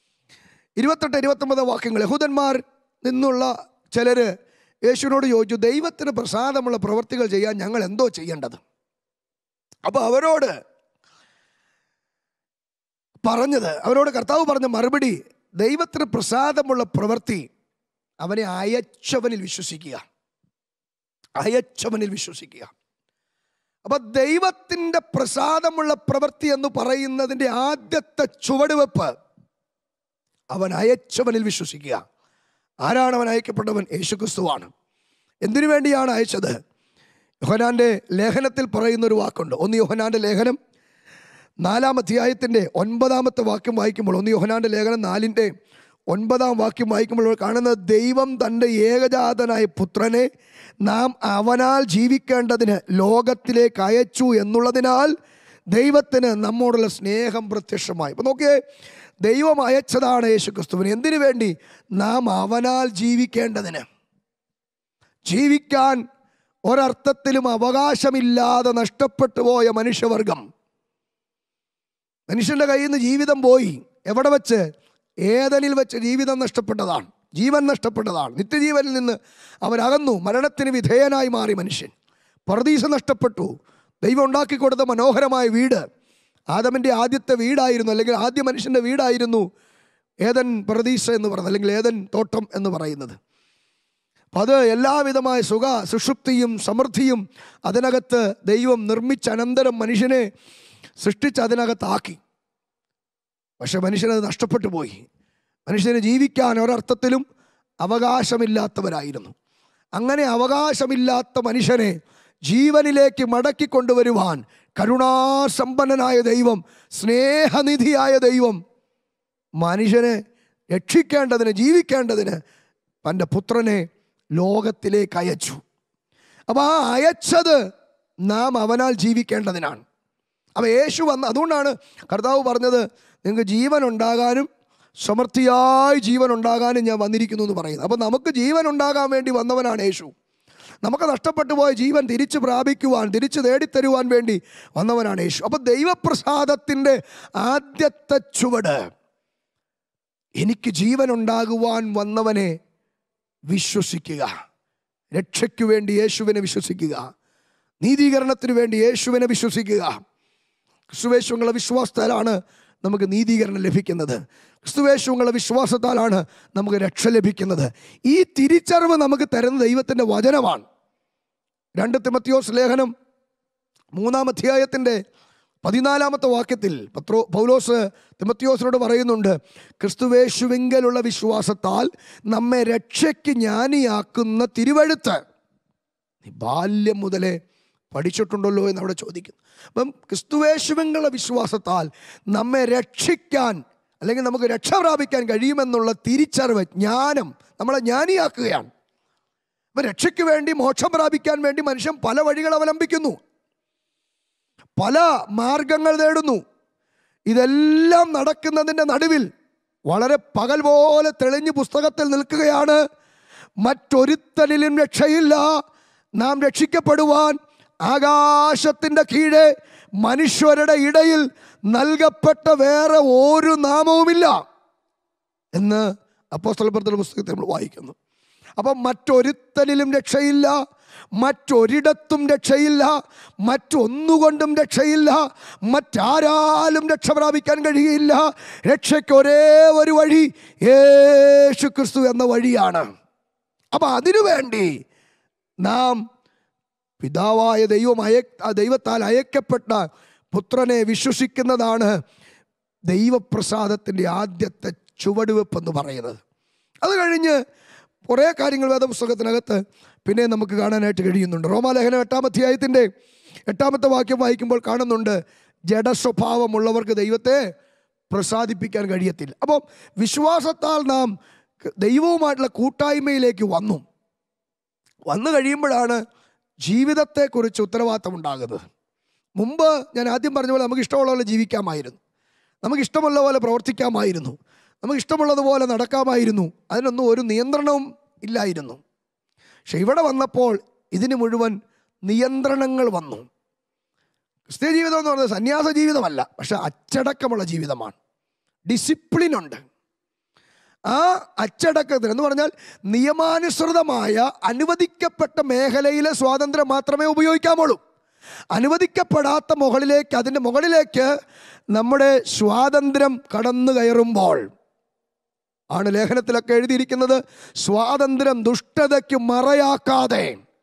28-29 വാക്യങ്ങൾ. യഹൂദന്മാർ നിന്നുള്ള ചിലർ യേശുവിനോട് ചോദിച്ചു, ദൈവത്തിന് പ്രസാദമുള്ള പ്രവൃത്തികൾ ചെയ്യാൻ ഞങ്ങൾ എന്തോ ചെയ്യേണ്ടത്? അപ്പോൾ അവരോട് കർത്താവ് പറഞ്ഞ മറുപടി, ദൈവത്തിന് പ്രസാദമുള്ള പ്രവൃത്തി അവനെ അയച്ചവനിൽ വിശ്വസിക്കുക. അപ്പൊ ദൈവത്തിൻ്റെ പ്രസാദമുള്ള പ്രവൃത്തി എന്ന് പറയുന്നതിൻ്റെ ആദ്യത്തെ ചുവടുവെപ്പ് അവൻ അയച്ചവനിൽ വിശ്വസിക്കുക. ആരാണ് അവൻ അയക്കപ്പെട്ടവൻ? യേശുക്രിസ്തുവാണ്. എന്തിനു വേണ്ടിയാണ് അയച്ചത്? യോഹന്നാന്റെ ലേഖനത്തിൽ പറയുന്നൊരു വാക്കുണ്ട്. 1 യോഹന്നാന്റെ ലേഖനം 4-ാം അധ്യായത്തിൻ്റെ 9-ാമത്തെ വാക്യം വായിക്കുമ്പോൾ, 1 യോഹന്നാന്റെ ലേഖനം 4-ന്റെ 9-ാം വാക്യം വായിക്കുമ്പോൾ കാണുന്നത്, ദൈവം തൻ്റെ ഏകജാതനായ പുത്രനെ നാം അവനാൽ ജീവിക്കേണ്ടതിന് ലോകത്തിലേക്ക് അയച്ചു എന്നുള്ളതിനാൽ ദൈവത്തിന് നമ്മോടുള്ള സ്നേഹം പ്രത്യക്ഷമായി. ഇപ്പം നോക്കിയേ, ദൈവം അയച്ചതാണ് യേശുക്രിസ്തുവിനെ. എന്തിനു വേണ്ടി? നാം അവനാൽ ജീവിക്കേണ്ടതിന്. ജീവിക്കാൻ ഒരർത്ഥത്തിലും അവകാശമില്ലാതെ നഷ്ടപ്പെട്ടു പോയ മനുഷ്യവർഗം, മനുഷ്യൻ്റെ കയ്യിൽ നിന്ന് ജീവിതം പോയി. എവിടെ വെച്ച്? ഏദനിൽ വെച്ച് ജീവിതം നഷ്ടപ്പെട്ടതാണ്, ജീവൻ നഷ്ടപ്പെട്ടതാണ്. നിത്യജീവനിൽ നിന്ന് അവരകന്നു, മരണത്തിന് വിധേയനായി മാറി മനുഷ്യൻ. പറുദീസ നഷ്ടപ്പെട്ടു. ദൈവം ഉണ്ടാക്കി കൊടുത്ത മനോഹരമായ വീട്, ആദമിൻ്റെ ആദ്യത്തെ വീടായിരുന്നു, അല്ലെങ്കിൽ ആദ്യ മനുഷ്യൻ്റെ വീടായിരുന്നു ഏദൻ പറുദീസ എന്ന് പറയുന്നത്, അല്ലെങ്കിൽ ഏദൻ തോട്ടം എന്ന് പറയുന്നത്. അപ്പം അത് എല്ലാവിധമായ സുഷുപ്തിയും സമൃദ്ധിയും അതിനകത്ത് ദൈവം നിർമ്മിച്ച അനന്തരം മനുഷ്യനെ സൃഷ്ടിച്ച് അതിനകത്താക്കി. പക്ഷെ മനുഷ്യനത് നഷ്ടപ്പെട്ടു പോയി. മനുഷ്യന് ജീവിക്കാൻ ഒരർത്ഥത്തിലും അവകാശമില്ലാത്തവരായിരുന്നു. അങ്ങനെ അവകാശമില്ലാത്ത മനുഷ്യനെ ജീവനിലേക്ക് മടക്കിക്കൊണ്ടുവരുവാൻ കരുണാസമ്പന്നനായ ദൈവം, സ്നേഹനിധിയായ ദൈവം മനുഷ്യനെ രക്ഷിക്കേണ്ടതിന്, ജീവിക്കേണ്ടതിന് തൻ്റെ പുത്രനെ ലോകത്തിലേക്ക് അയച്ചു. അപ്പോൾ ആ അയച്ചത് നാം അവനാൽ ജീവിക്കേണ്ടതിനാണ്. അപ്പോൾ യേശു അതുകൊണ്ടാണ് കർത്താവ് പറഞ്ഞത്, നിങ്ങൾക്ക് ജീവൻ ഉണ്ടാകാനും സമൃദ്ധിയായി ജീവൻ ഉണ്ടാകാനും ഞാൻ വന്നിരിക്കുന്നു എന്ന് പറയുന്നത്. അപ്പോൾ നമുക്ക് ജീവൻ ഉണ്ടാകാൻ വേണ്ടി വന്നവനാണ് യേശു. നമുക്ക് നഷ്ടപ്പെട്ടു പോയ ജീവൻ തിരിച്ചു പ്രാപിക്കുവാൻ, തിരിച്ചു നേടിത്തരുവാൻ വേണ്ടി വന്നവനാണ് യേശു. അപ്പോൾ ദൈവപ്രസാദത്തിൻ്റെ ആദ്യത്തെ ചുവട്, എനിക്ക് ജീവൻ ഉണ്ടാകുവാൻ വന്നവനെ വിശ്വസിക്കുക. രക്ഷയ്ക്കു വേണ്ടി യേശുവിനെ വിശ്വസിക്കുക. നീതീകരണത്തിന് വേണ്ടി യേശുവിനെ വിശ്വസിക്കുക. ക്രിസ്തുവേശുവിനുള്ള വിശ്വാസത്താലാണ് നമുക്ക് നീതീകരണം ലഭിക്കുന്നത്. ക്രിസ്തുവേശുവിനുള്ള വിശ്വാസത്താലാണ് നമുക്ക് രക്ഷ ലഭിക്കുന്നത്. ഈ തിരിച്ചറിവ് നമുക്ക് തരുന്ന ദൈവത്തിൻ്റെ വചനമാണ്. 2 തിമോഥെയോസ് ലേഖനം 3-ാം അധ്യായത്തിൻ്റെ 14-ാമത്തെ വാക്യത്തിൽ പൗലോസ് തിമോഥെയോസിനോട് പറയുന്നുണ്ട്, ക്രിസ്തുവേശുവിങ്കലുള്ള വിശ്വാസത്താൽ നമ്മെ രക്ഷയ്ക്ക് ജ്ഞാനിയാക്കുന്ന തിരുവെഴുത്ത് നീ ബാല്യം മുതലേ പഠിച്ചിട്ടുണ്ടല്ലോ എന്ന് അവിടെ ചോദിക്കുന്നു. അപ്പം ക്രിസ്തുവേശുവിനുള്ള വിശ്വാസത്താൽ നമ്മെ രക്ഷിക്കാൻ, അല്ലെങ്കിൽ നമുക്ക് രക്ഷ പ്രാപിക്കാൻ കഴിയുമെന്നുള്ള തിരിച്ചറിവ്, ജ്ഞാനം നമ്മളെ ജ്ഞാനിയാക്കുകയാണ്. അപ്പം രക്ഷയ്ക്ക് വേണ്ടി, മോക്ഷം പ്രാപിക്കാൻ വേണ്ടി മനുഷ്യൻ പല വഴികൾ അവലംബിക്കുന്നു, പല മാർഗങ്ങൾ തേടുന്നു. ഇതെല്ലാം നടക്കുന്നതിൻ്റെ നടുവിൽ വളരെ പകൽ പോലെ തെളിഞ്ഞ് പുസ്തകത്തിൽ നിൽക്കുകയാണ്, മറ്റൊരുത്തനിലും രക്ഷയില്ല, നാം രക്ഷിക്കപ്പെടുവാൻ ആകാശത്തിൻ്റെ കീഴെ മനുഷ്യരുടെ ഇടയിൽ നൽകപ്പെട്ട വേറെ ഒരു നാമവുമില്ല എന്ന് അപ്പോസ്തലപ്രവൃത്തിയുടെ പുസ്തകത്തിൽ നമ്മൾ വായിക്കുന്നു. അപ്പം മറ്റൊരുത്തനിലും രക്ഷയില്ല, മറ്റൊരിടത്തും രക്ഷയില്ല, മറ്റൊന്നുകൊണ്ടും രക്ഷയില്ല, മറ്റാരാലും രക്ഷ പ്രാപിക്കാൻ കഴിയില്ല. രക്ഷയ്ക്ക് ഒരേ ഒരു വഴി, യേശു ക്രിസ്തു എന്ന വഴിയാണ്. അപ്പം അതിനുവേണ്ടി നാം പിതാവായ ദൈവത്താൽ അയക്കപ്പെട്ട പുത്രനെ വിശ്വസിക്കുന്നതാണ് ദൈവപ്രസാദത്തിൻ്റെ ആദ്യത്തെ ചുവടുവെപ്പെന്ന് പറയുന്നത്. അത് കഴിഞ്ഞ് കുറേ കാര്യങ്ങൾ വേദപുസ്തകത്തിനകത്ത് പിന്നെ നമുക്ക് കാണാനായിട്ട് കഴിയുന്നുണ്ട്. റോമാലേഖനം 8-ാം അധ്യായത്തിൻ്റെ 8-ാമത്തെ വാക്യം വായിക്കുമ്പോൾ കാണുന്നുണ്ട്, ജഡസ്വഭാവമുള്ളവർക്ക് ദൈവത്തെ പ്രസാദിപ്പിക്കാൻ കഴിയത്തില്ല. അപ്പം വിശ്വാസത്താൽ നാം ദൈവവുമായിട്ടുള്ള കൂട്ടായ്മയിലേക്ക് വന്നു കഴിയുമ്പോഴാണ് ജീവിതത്തെക്കുറിച്ച് ഉത്തരവാദിത്തം ഉണ്ടാകുന്നത്. മുമ്പ് ഞാൻ ആദ്യം പറഞ്ഞ പോലെ നമുക്ക് ഇഷ്ടമുള്ള പോലെ ജീവിക്കാമായിരുന്നു, നമുക്കിഷ്ടമുള്ള പോലെ പ്രവർത്തിക്കാമായിരുന്നു, നമുക്കിഷ്ടമുള്ളതുപോലെ നടക്കാമായിരുന്നു. അതിനൊന്നും ഒരു നിയന്ത്രണവും ഇല്ലായിരുന്നു. പക്ഷെ ഇവിടെ വന്നപ്പോൾ ഇതിന് മുഴുവൻ നിയന്ത്രണങ്ങൾ വന്നു. ക്രിസ്ത്യ ജീവിതം എന്ന് പറയുന്നത് സന്യാസ ജീവിതമല്ല, പക്ഷെ അച്ചടക്കമുള്ള ജീവിതമാണ്. ഡിസിപ്ലിനുണ്ട്. ആ അച്ചടക്കത്തിന് എന്ന് പറഞ്ഞാൽ നിയമാനുസൃതമായ അനുവദിക്കപ്പെട്ട മേഖലയിലെ സ്വാതന്ത്ര്യം മാത്രമേ ഉപയോഗിക്കാമുള്ളൂ. അനുവദിക്കപ്പെടാത്ത അതിൻ്റെ മുകളിലേക്ക് നമ്മുടെ സ്വാതന്ത്ര്യം കടന്നു കയറുമ്പോൾ ആണ് ലേഖനത്തിലൊക്കെ എഴുതിയിരിക്കുന്നത്, സ്വാതന്ത്ര്യം ദുഷ്ടതയ്ക്ക് മറയാക്കാതെ.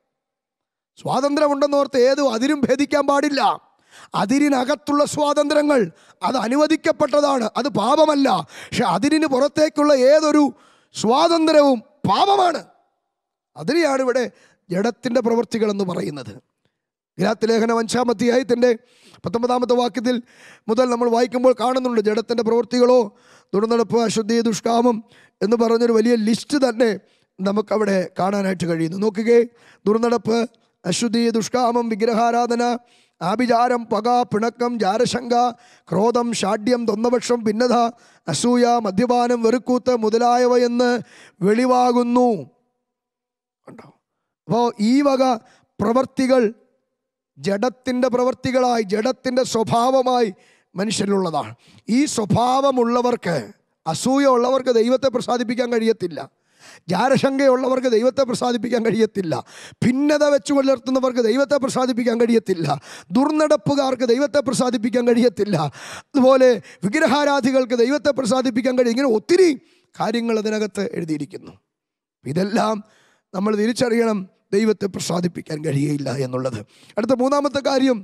സ്വാതന്ത്ര്യമുണ്ടെന്നോർത്ത് ഏതും അതിരും ഭേദിക്കാൻ പാടില്ല. അതിരിനകത്തുള്ള സ്വാതന്ത്ര്യങ്ങൾ അത് അനുവദിക്കപ്പെട്ടതാണ്, അത് പാപമല്ല. പക്ഷെ അതിരിന് പുറത്തേക്കുള്ള ഏതൊരു സ്വാതന്ത്ര്യവും പാപമാണ്. അതിനെയാണ് ഇവിടെ ജഡത്തിൻ്റെ പ്രവൃത്തികൾ എന്ന് പറയുന്നത്. ഗലാത്യ ലേഖനം 5-ാം അധ്യായത്തിൻ്റെ 19-ാമത്തെ വാക്യത്തിൽ മുതൽ നമ്മൾ വായിക്കുമ്പോൾ കാണുന്നുണ്ട്, ജഡത്തിൻ്റെ പ്രവൃത്തികളോ ദുർനടപ്പ്, അശുദ്ധി, ദുഷ്കാമം എന്ന് പറഞ്ഞൊരു വലിയ ലിസ്റ്റ് തന്നെ നമുക്കവിടെ കാണാനായിട്ട് കഴിയുന്നു. നോക്കുകയെ, ദുർനടപ്പ്, അശുദ്ധി, ദുഷ്കാമം, വിഗ്രഹാരാധന, ആഭിചാരം, പക, പിണക്കം, ജാരശങ്ക, ക്രോധം, ഷാഢ്യം, തൊന്നപക്ഷം, ഭിന്നത, അസൂയ, മദ്യപാനം, വെറുക്കൂത്ത് മുതലായവ എന്ന് വെളിവാകുന്നു. ഉണ്ടോ? അപ്പോൾ ഈ വക പ്രവർത്തികൾ ജഡത്തിൻ്റെ പ്രവർത്തികളായി, ജഡത്തിൻ്റെ സ്വഭാവമായി മനുഷ്യരിലുള്ളതാണ്. ഈ സ്വഭാവമുള്ളവർക്ക്, അസൂയ ഉള്ളവർക്ക് ദൈവത്തെ പ്രസാദിപ്പിക്കാൻ കഴിയത്തില്ല. ജാരശങ്കയുള്ളവർക്ക് ദൈവത്തെ പ്രസാദിപ്പിക്കാൻ കഴിയത്തില്ല. ഭിന്നത വെച്ച് പുലർത്തുന്നവർക്ക് ദൈവത്തെ പ്രസാദിപ്പിക്കാൻ കഴിയത്തില്ല. ദുർനടപ്പുകാർക്ക് ദൈവത്തെ പ്രസാദിപ്പിക്കാൻ കഴിയത്തില്ല. അതുപോലെ വിഗ്രഹാരാധികൾക്ക് ദൈവത്തെ പ്രസാദിപ്പിക്കാൻ കഴിയും. ഇങ്ങനെ ഒത്തിരി കാര്യങ്ങൾ അതിനകത്ത് എഴുതിയിരിക്കുന്നു. ഇതെല്ലാം നമ്മൾ തിരിച്ചറിയണം, ദൈവത്തെ പ്രസാദിപ്പിക്കാൻ കഴിയില്ല എന്നുള്ളത്. അടുത്ത 3-ാമത്തെ കാര്യം,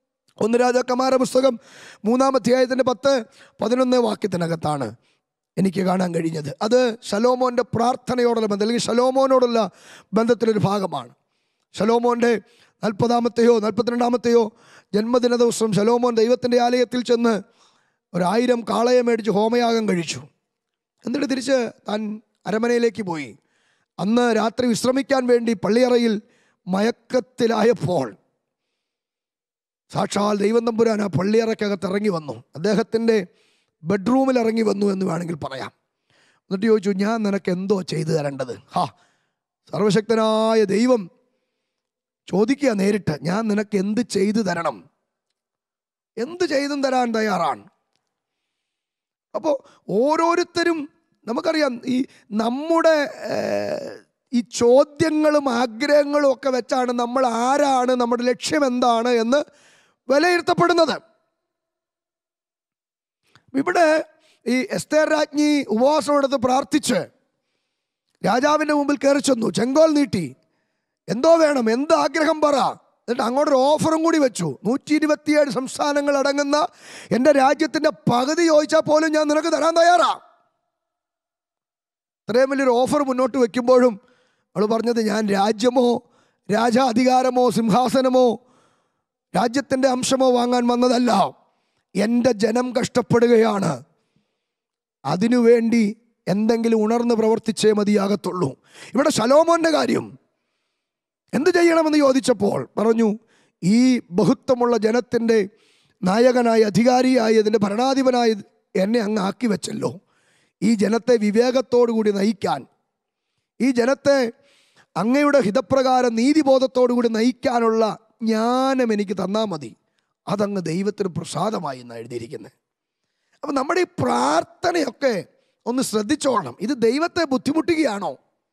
1 രാജാക്കന്മാരുടെ പുസ്തകം 3-ാം അധ്യായത്തിൻ്റെ 10-11 വാക്യത്തിനകത്താണ് എനിക്ക് കാണാൻ കഴിഞ്ഞത്. അത് ശലോമോൻ്റെ പ്രാർത്ഥനയോടുള്ള ബന്ധം, അല്ലെങ്കിൽ ശലോമോനോടുള്ള ബന്ധത്തിലൊരു ഭാഗമാണ്. ശലോമോൻ്റെ 40-ാമത്തെയോ 42-ാമത്തെയോ ജന്മദിന ദിവസം ശലോമോൻ ദൈവത്തിൻ്റെ ആലയത്തിൽ ചെന്ന് 1000 കാളയെ മേടിച്ച് ഹോമയാഗം കഴിച്ചു. എന്നിട്ട് തിരിച്ച് താൻ അരമനയിലേക്ക് പോയി. അന്ന് രാത്രി വിശ്രമിക്കാൻ വേണ്ടി പള്ളിയറയിൽ മയക്കത്തിലായപ്പോൾ സാക്ഷാൽ ദൈവം തമ്പുരാൻ ആ പള്ളിയറയ്ക്കകത്ത് ഇറങ്ങി വന്നു. അദ്ദേഹത്തിൻ്റെ ബെഡ്റൂമിൽ ഇറങ്ങി വന്നു എന്ന് വേണമെങ്കിൽ പറയാം. എന്നിട്ട് ചോദിച്ചു, ഞാൻ നിനക്ക് എന്തോ ചെയ്തു തരേണ്ടത്? സർവശക്തനായ ദൈവം ചോദിക്കുക നേരിട്ട്, ഞാൻ നിനക്ക് എന്ത് ചെയ്തു തരണം? എന്ത് ചെയ്തും തരാൻ തയ്യാറാണ്. അപ്പോൾ ഓരോരുത്തരും നമുക്കറിയാം, ഈ നമ്മുടെ ഈ ചോദ്യങ്ങളും ആഗ്രഹങ്ങളും ഒക്കെ വെച്ചാണ് നമ്മൾ ആരാണ്, നമ്മുടെ ലക്ഷ്യം എന്താണ് എന്ന് വിലയിരുത്തപ്പെടുന്നത്. ഇവിടെ ഈ എസ്തേർ രാജ്ഞി ഉപവാസം എടുത്ത് പ്രാർത്ഥിച്ച് രാജാവിൻ്റെ മുമ്പിൽ കയറി ചെന്നു, ചെങ്കോൽ നീട്ടി, എന്തോ വേണം, എന്ത് ആഗ്രഹം പറ. എന്നിട്ട് അങ്ങോട്ടൊരു ഓഫറും കൂടി വെച്ചു. 127 സംസ്ഥാനങ്ങൾ അടങ്ങുന്ന എൻ്റെ രാജ്യത്തിൻ്റെ പകുതി ചോദിച്ചാൽ പോലും ഞാൻ നിനക്ക് തരാൻ തയ്യാറാ. ഇത്രയും വലിയൊരു ഓഫർ മുന്നോട്ട് വയ്ക്കുമ്പോഴും അവൾ പറഞ്ഞത്, ഞാൻ രാജ്യമോ രാജാധികാരമോ സിംഹാസനമോ രാജ്യത്തിൻ്റെ അംശമോ വാങ്ങാൻ വന്നതല്ല, എൻ്റെ ജനം കഷ്ടപ്പെടുകയാണ്, അതിനുവേണ്ടി എന്തെങ്കിലും ഉണർന്ന് പ്രവർത്തിച്ചേ മതിയാകത്തുള്ളൂ. ഇവിടെ ശലോമോൻ്റെ കാര്യം എന്ത് ചെയ്യണമെന്ന് ചോദിച്ചപ്പോൾ പറഞ്ഞു, ഈ ബഹുത്വമുള്ള ജനത്തിൻ്റെ നായകനായി, അധികാരിയായി, അതിൻ്റെ ഭരണാധിപനായി എന്നെ അങ്ങ് ആക്കി വെച്ചല്ലോ. ഈ ജനത്തെ വിവേകത്തോടു കൂടി നയിക്കാൻ, ഈ ജനത്തെ അങ്ങയുടെ ഹിതപ്രകാരം നീതിബോധത്തോടു കൂടി നയിക്കാനുള്ള ജ്ഞാനം എനിക്ക് തന്നാൽ മതി, അതങ്ങ് ദൈവത്തിന് പ്രസാദമായി എന്നാണ് എഴുതിയിരിക്കുന്നത്. അപ്പം നമ്മുടെ ഈ പ്രാർത്ഥനയൊക്കെ ഒന്ന് ശ്രദ്ധിച്ചോളണം. ഇത് ദൈവത്തെ ബുദ്ധിമുട്ടുകയാണോ?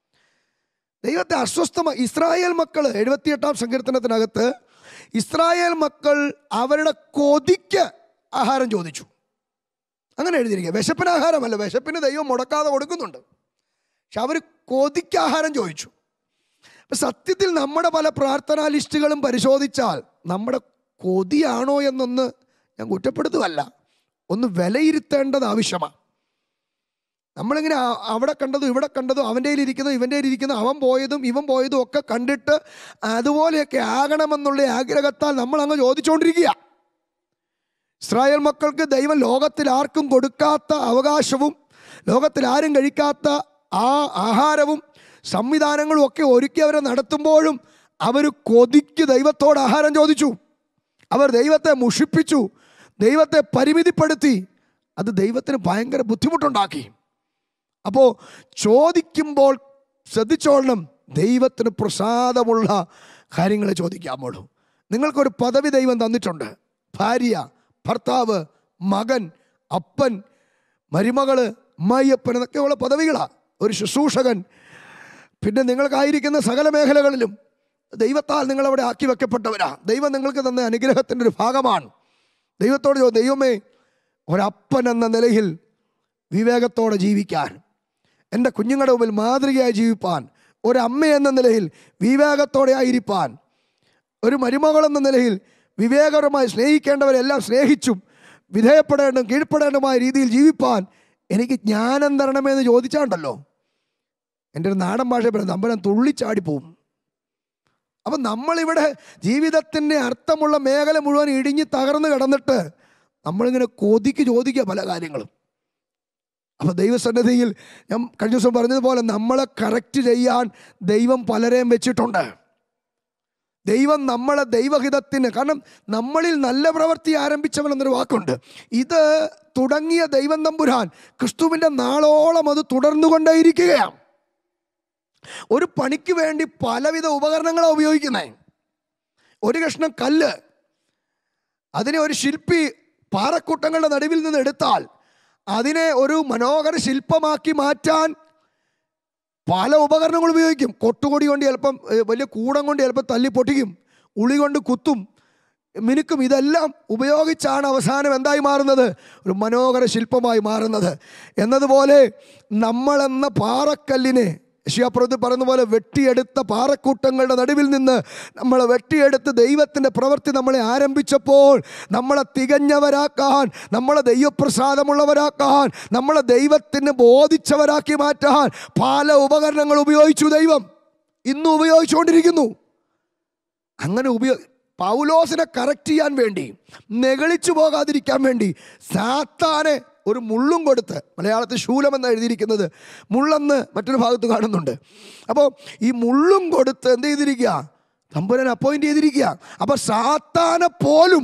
ദൈവത്തെ അസ്വസ്ഥമായി. ഇസ്രായേൽ മക്കൾ 78-ാം സങ്കീർത്തനത്തിനകത്ത് ഇസ്രായേൽ മക്കൾ അവരുടെ കൊതിക്ക് ആഹാരം ചോദിച്ചു. അങ്ങനെ എഴുതിയിരിക്കുക. വിശപ്പിന് ആഹാരമല്ല, വിശപ്പിന് ദൈവം മുടക്കാതെ കൊടുക്കുന്നുണ്ട്. പക്ഷെ അവർ കൊതിക്ക് ആഹാരം ചോദിച്ചു. അപ്പം സത്യത്തിൽ നമ്മുടെ പല പ്രാർത്ഥനാ ലിസ്റ്റുകളും പരിശോധിച്ചാൽ നമ്മുടെ കൊതിയാണോ എന്നൊന്ന് ഞാൻ കുറ്റപ്പെടുത്തുകയല്ല, ഒന്ന് വിലയിരുത്തേണ്ടത് ആവശ്യമാണ്. നമ്മളിങ്ങനെ അവിടെ കണ്ടതും ഇവിടെ കണ്ടതും അവൻ്റെ കയ്യിലിരിക്കുന്നതും ഇവൻ്റെ കയ്യിലിരിക്കുന്നതും അവൻ പോയതും ഇവൻ പോയതും ഒക്കെ കണ്ടിട്ട് അതുപോലെയൊക്കെ ആകണമെന്നുള്ള ആഗ്രഹത്താൽ നമ്മളങ്ങ് ചോദിച്ചുകൊണ്ടിരിക്കുക. ഇസ്രായേൽ മക്കൾക്ക് ദൈവം ലോകത്തിൽ ആർക്കും കൊടുക്കാത്ത അവകാശവും ലോകത്തിൽ ആരും കഴിക്കാത്ത ആ ആഹാരവും സംവിധാനങ്ങളും ഒക്കെ ഒരുക്കി അവരെ നടത്തുമ്പോഴും അവർ കൊതിക്ക് ദൈവത്തോട് ആഹാരം ചോദിച്ചു. അവർ ദൈവത്തെ മുഷിപ്പിച്ചു, ദൈവത്തെ പരിമിതിപ്പെടുത്തി. അത് ദൈവത്തിന് ഭയങ്കര ബുദ്ധിമുട്ടുണ്ടാക്കി. അപ്പോൾ ചോദിക്കുമ്പോൾ ശ്രദ്ധിച്ചോളണം, ദൈവത്തിന് പ്രസാദമുള്ള കാര്യങ്ങൾ ചോദിക്കാമോളൂ. നിങ്ങൾക്കൊരു പദവി ദൈവം തന്നിട്ടുണ്ട്. ഭാര്യ, ഭർത്താവ്, മകൻ, അപ്പൻ, മരുമകള്, അമ്മായിയപ്പൻ എന്നൊക്കെയുള്ള പദവികളാണ്. ഒരു ശുശ്രൂഷകൻ. പിന്നെ നിങ്ങൾക്കായിരിക്കുന്ന സകല മേഖലകളിലും ദൈവത്താൽ നിങ്ങളവിടെ ആക്കി വെക്കപ്പെട്ടവരാ. ദൈവം നിങ്ങൾക്ക് തന്ന അനുഗ്രഹത്തിൻ്റെ ഒരു ഭാഗമാണ്. ദൈവത്തോട് ദൈവമേ, ഒരപ്പൻ എന്ന നിലയിൽ വിവേകത്തോടെ ജീവിക്കാൻ, എൻ്റെ കുഞ്ഞുങ്ങളുടെ മുമ്പിൽ മാതൃകയായി ജീവിപ്പാൻ, ഒരമ്മ എന്ന നിലയിൽ വിവേകത്തോടെ ആയിരിക്കാൻ, ഒരു മരുമകളെന്ന നിലയിൽ വിവേകപരമായി സ്നേഹിക്കേണ്ടവരെല്ലാം സ്നേഹിച്ചും വിധേയപ്പെടേണ്ടും കീഴ്പ്പെടേണ്ടുമായ രീതിയിൽ ജീവിപ്പാൻ എനിക്ക് ജ്ഞാനം തരണമെന്ന് ചോദിച്ചാണ്ടല്ലോ, എൻ്റെ ഒരു നാടൻ ഭാഷ പറയുന്നത് അമ്പലം തുള്ളിച്ചാടിപ്പോവും. അപ്പം നമ്മളിവിടെ ജീവിതത്തിൻ്റെ അർത്ഥമുള്ള മേഖല മുഴുവൻ ഇടിഞ്ഞ് തകർന്ന് കിടന്നിട്ട് നമ്മളിങ്ങനെ കൊതിക്ക് ചോദിക്കുക പല കാര്യങ്ങളും. അപ്പോൾ ദൈവസന്നിധിയിൽ ഞാൻ കഴിഞ്ഞ ദിവസം പറഞ്ഞതുപോലെ നമ്മളെ കറക്റ്റ് ചെയ്യാൻ ദൈവം പലരെയും വെച്ചിട്ടുണ്ട്. ദൈവം നമ്മളെ ദൈവഹിതത്തിന്, കാരണം നമ്മളിൽ നല്ല പ്രവൃത്തി ആരംഭിച്ചവൻ എന്നൊരു വാക്കുണ്ട്. ഇത് തുടങ്ങിയ ദൈവം തമ്പുരാൻ ക്രിസ്തുവിൻ്റെ നാളോളം അത് തുടർന്നുകൊണ്ടേയിരിക്കുകയാണ്. ഒരു പണിക്ക് വേണ്ടി പലവിധ ഉപകരണങ്ങളാണ് ഉപയോഗിക്കുന്നത്. ഒരു കഷ്ണം കല്ല്, അതിനെ ഒരു ശില്പി പാറക്കൂട്ടങ്ങളുടെ നടുവിൽ നിന്ന് എടുത്താൽ അതിനെ ഒരു മനോഹര ശില്പമാക്കി മാറ്റാൻ പല ഉപകരണങ്ങൾ ഉപയോഗിക്കും. കൊട്ടുകൊടി കൊണ്ട് ചിലപ്പം, വലിയ കൂടം കൊണ്ട് ചിലപ്പോൾ തല്ലി പൊട്ടിക്കും, ഉളി കൊണ്ട് കുത്തും, മിനുക്കും. ഇതെല്ലാം ഉപയോഗിച്ചാണ് അവസാനം എന്തായി മാറുന്നത്? ഒരു മനോഹര ശില്പമായി മാറുന്നത്. എന്നതുപോലെ നമ്മളെന്ന പാറക്കല്ലിനെ യശയ്യാപ്രവചനം പറയുന്ന പോലെ വെട്ടിയെടുത്ത പാറക്കൂട്ടങ്ങളുടെ നടുവിൽ നിന്ന് നമ്മളെ വെട്ടിയെടുത്ത് ദൈവത്തിൻ്റെ പ്രവൃത്തി നമ്മളെ ആരംഭിച്ചപ്പോൾ നമ്മളെ തികഞ്ഞവരാക്കാൻ, നമ്മളെ ദൈവപ്രസാദമുള്ളവരാക്കാൻ, നമ്മളെ ദൈവത്തിന് ബോധിച്ചവരാക്കി മാറ്റാൻ പല ഉപകരണങ്ങൾ ഉപയോഗിച്ചു ദൈവം. ഇന്നും ഉപയോഗിച്ചുകൊണ്ടിരിക്കുന്നു. അങ്ങനെ പൗലോസിനെ കറക്റ്റ് ചെയ്യാൻ വേണ്ടി, നെഗളിച്ചു പോകാതിരിക്കാൻ വേണ്ടി സാത്താനെ ഒരു മുള്ളും കൊടുത്ത്, മലയാളത്തിൽ ശൂലമെന്ന് എഴുതിയിരിക്കുന്നത്, മുള്ളെന്ന് മറ്റൊരു ഭാഗത്ത് കാണുന്നുണ്ട്. അപ്പോൾ ഈ മുള്ളും കൊടുത്ത് എന്ത് ചെയ്തിരിക്കുക? തമ്പുരാൻ അപ്പോയിൻ്റ് ചെയ്തിരിക്കുക. അപ്പോൾ സാത്താനെ പോലും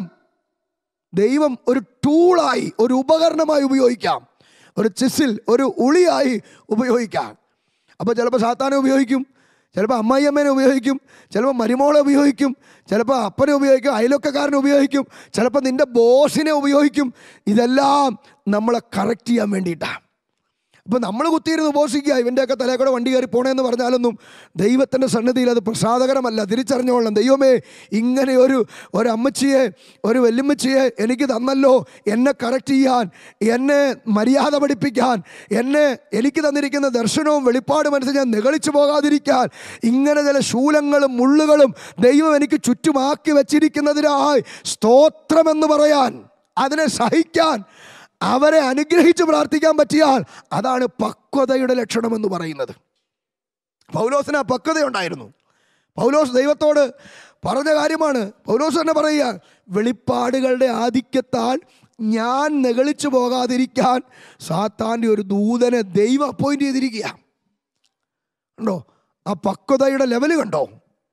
ദൈവം ഒരു ടൂളായി, ഒരു ഉപകരണമായി ഉപയോഗിക്കാം. ഒരു ചിസിൽ, ഒരു ഉളിയായി ഉപയോഗിക്കാം. അപ്പോൾ ചിലപ്പോൾ സാത്താനെ ഉപയോഗിക്കും, ചിലപ്പോൾ അമ്മായിയമ്മേനെ ഉപയോഗിക്കും, ചിലപ്പോൾ മരുമോളെ ഉപയോഗിക്കും, ചിലപ്പോൾ അപ്പനെ ഉപയോഗിക്കും, അയലൊക്കക്കാരനെ ഉപയോഗിക്കും, ചിലപ്പോൾ നിൻ്റെ ബോസിനെ ഉപയോഗിക്കും. ഇതെല്ലാം നമ്മളെ കറക്റ്റ് ചെയ്യാൻ വേണ്ടിയിട്ടാണ്. അപ്പോൾ നമ്മൾ കുത്തിയിരുന്ന് ഉപസിക്കുക, ഇവൻ്റെയൊക്കെ തലേ കൂടെ വണ്ടി കയറി പോണേന്ന് പറഞ്ഞാലൊന്നും ദൈവത്തിൻ്റെ സന്നിധിയിൽ അത് പ്രസാദകരമല്ല. തിരിച്ചറിഞ്ഞോളണം, ദൈവമേ ഇങ്ങനെ ഒരു അമ്മച്ചിയെ, ഒരു വല്യമ്മച്ചിയെ എനിക്ക് തന്നല്ലോ, എന്നെ കറക്റ്റ് ചെയ്യാൻ, എന്നെ മര്യാദ പഠിപ്പിക്കാൻ, എനിക്ക് തന്നിരിക്കുന്ന ദർശനവും വെളിപ്പാടും അനുസരിച്ച് ഞാൻ നെഗളിച്ചു പോകാതിരിക്കാൻ ഇങ്ങനെ ചില ശൂലങ്ങളും മുള്ളുകളും ദൈവം എനിക്ക് ചുറ്റുമാക്കി വച്ചിരിക്കുന്നതിനായി സ്തോത്രമെന്ന് പറയാൻ, അതിനെ സഹിക്കാൻ, അവരെ അനുഗ്രഹിച്ച് പ്രാർത്ഥിക്കാൻ പറ്റിയാൽ അതാണ് പക്വതയുടെ ലക്ഷണമെന്ന് പറയുന്നത്. പൗലോസിന് ആ പക്വതയുണ്ടായിരുന്നു. പൗലോസ് ദൈവത്തോട് പറഞ്ഞ കാര്യമാണ്. പൗലോസ് തന്നെ പറയുക, വെളിപ്പാടുകളുടെ ആധിക്യത്താൽ ഞാൻ നെഗളിച്ചു പോകാതിരിക്കാൻ സാത്താൻ്റെ ഒരു ദൂതനെ ദൈവം അപ്പോയിൻ്റ് ചെയ്തിരിക്കുക. കണ്ടോ ആ പക്വതയുടെ ലെവല്? കണ്ടോ?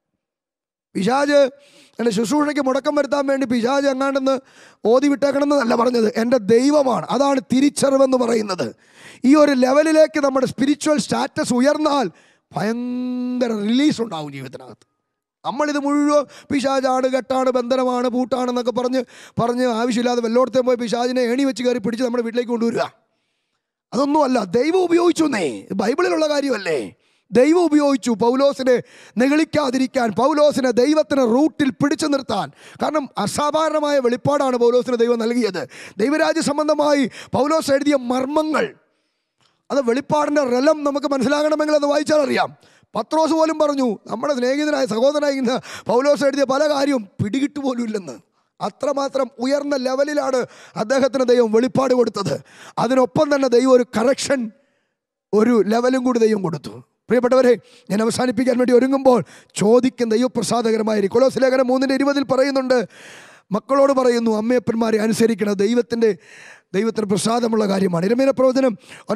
പിശാച് എൻ്റെ ശുശ്രൂഷയ്ക്ക് മുടക്കം വരുത്താൻ വേണ്ടി പിശാച് എങ്ങാണ്ടെന്ന് ഓതി വിട്ടേക്കണമെന്നല്ല പറഞ്ഞത്, എൻ്റെ ദൈവമാണ്. അതാണ് തിരിച്ചറിവെന്ന് പറയുന്നത്. ഈ ഒരു ലെവലിലേക്ക് നമ്മുടെ സ്പിരിച്വൽ സ്റ്റാറ്റസ് ഉയർന്നാൽ ഭയങ്കര റിലീസ് ഉണ്ടാവും ജീവിതത്തിനകത്ത്. നമ്മളിത് മുഴുവൻ പിശാചാണ്, കെട്ടാണ്, ബന്ധനമാണ്, പൂട്ടാണെന്നൊക്കെ പറഞ്ഞ് ആവശ്യമില്ലാതെ വല്ലോടത്തേം പോയി പിശാചിനെ ഏണി വെച്ച് കയറി പിടിച്ച് നമ്മുടെ വീട്ടിലേക്ക് കൊണ്ടുവരിക. അതൊന്നുമല്ല, ദൈവം ഉപയോഗിച്ചെന്നേ, ബൈബിളിലുള്ള കാര്യമല്ലേ. ദൈവം ഉപയോഗിച്ചു പൗലോസിനെ നെഗളിക്കാതിരിക്കാൻ, പൗലോസിനെ ദൈവത്തിന് റൂട്ടിൽ പിടിച്ചു നിർത്താൻ. കാരണം അസാധാരണമായ വെളിപ്പാടാണ് പൗലോസിന് ദൈവം നൽകിയത്. ദൈവരാജ്യ സംബന്ധമായി പൗലോസ് എഴുതിയ മർമ്മങ്ങൾ, അത് വെളിപ്പാടിൻ്റെ റലം നമുക്ക് മനസ്സിലാകണമെങ്കിൽ അത് വായിച്ചാൽ അറിയാം. പത്രോസ് പോലും പറഞ്ഞു, നമ്മുടെ സ്നേഹിതനായ സഹോദരനായി പൗലോസ് എഴുതിയ പല കാര്യവും പിടികിട്ടു പോലും ഇല്ലെന്ന്. അത്രമാത്രം ഉയർന്ന ലെവലിലാണ് അദ്ദേഹത്തിന് ദൈവം വെളിപ്പാട് കൊടുത്തത്. അതിനൊപ്പം തന്നെ ദൈവം ഒരു കറക്ഷൻ, ഒരു ലെവലും കൂടി ദൈവം കൊടുത്തു. പ്രിയപ്പെട്ടവരെ, ഞാൻ അവസാനിപ്പിക്കാൻ വേണ്ടി ഒരുങ്ങുമ്പോൾ ചോദിക്കുന്ന ദൈവപ്രസാദകരമായിരിക്കും. കൊലോസ്യ ലേഖനം 3:20 പറയുന്നുണ്ട്, മക്കളോട് പറയുന്നു, അമ്മയപ്പന്മാരെ അനുസരിക്കണം, ദൈവത്തിന് പ്രസാദമുള്ള കാര്യമാണ്. യിരെമ്യാ പ്രവചനം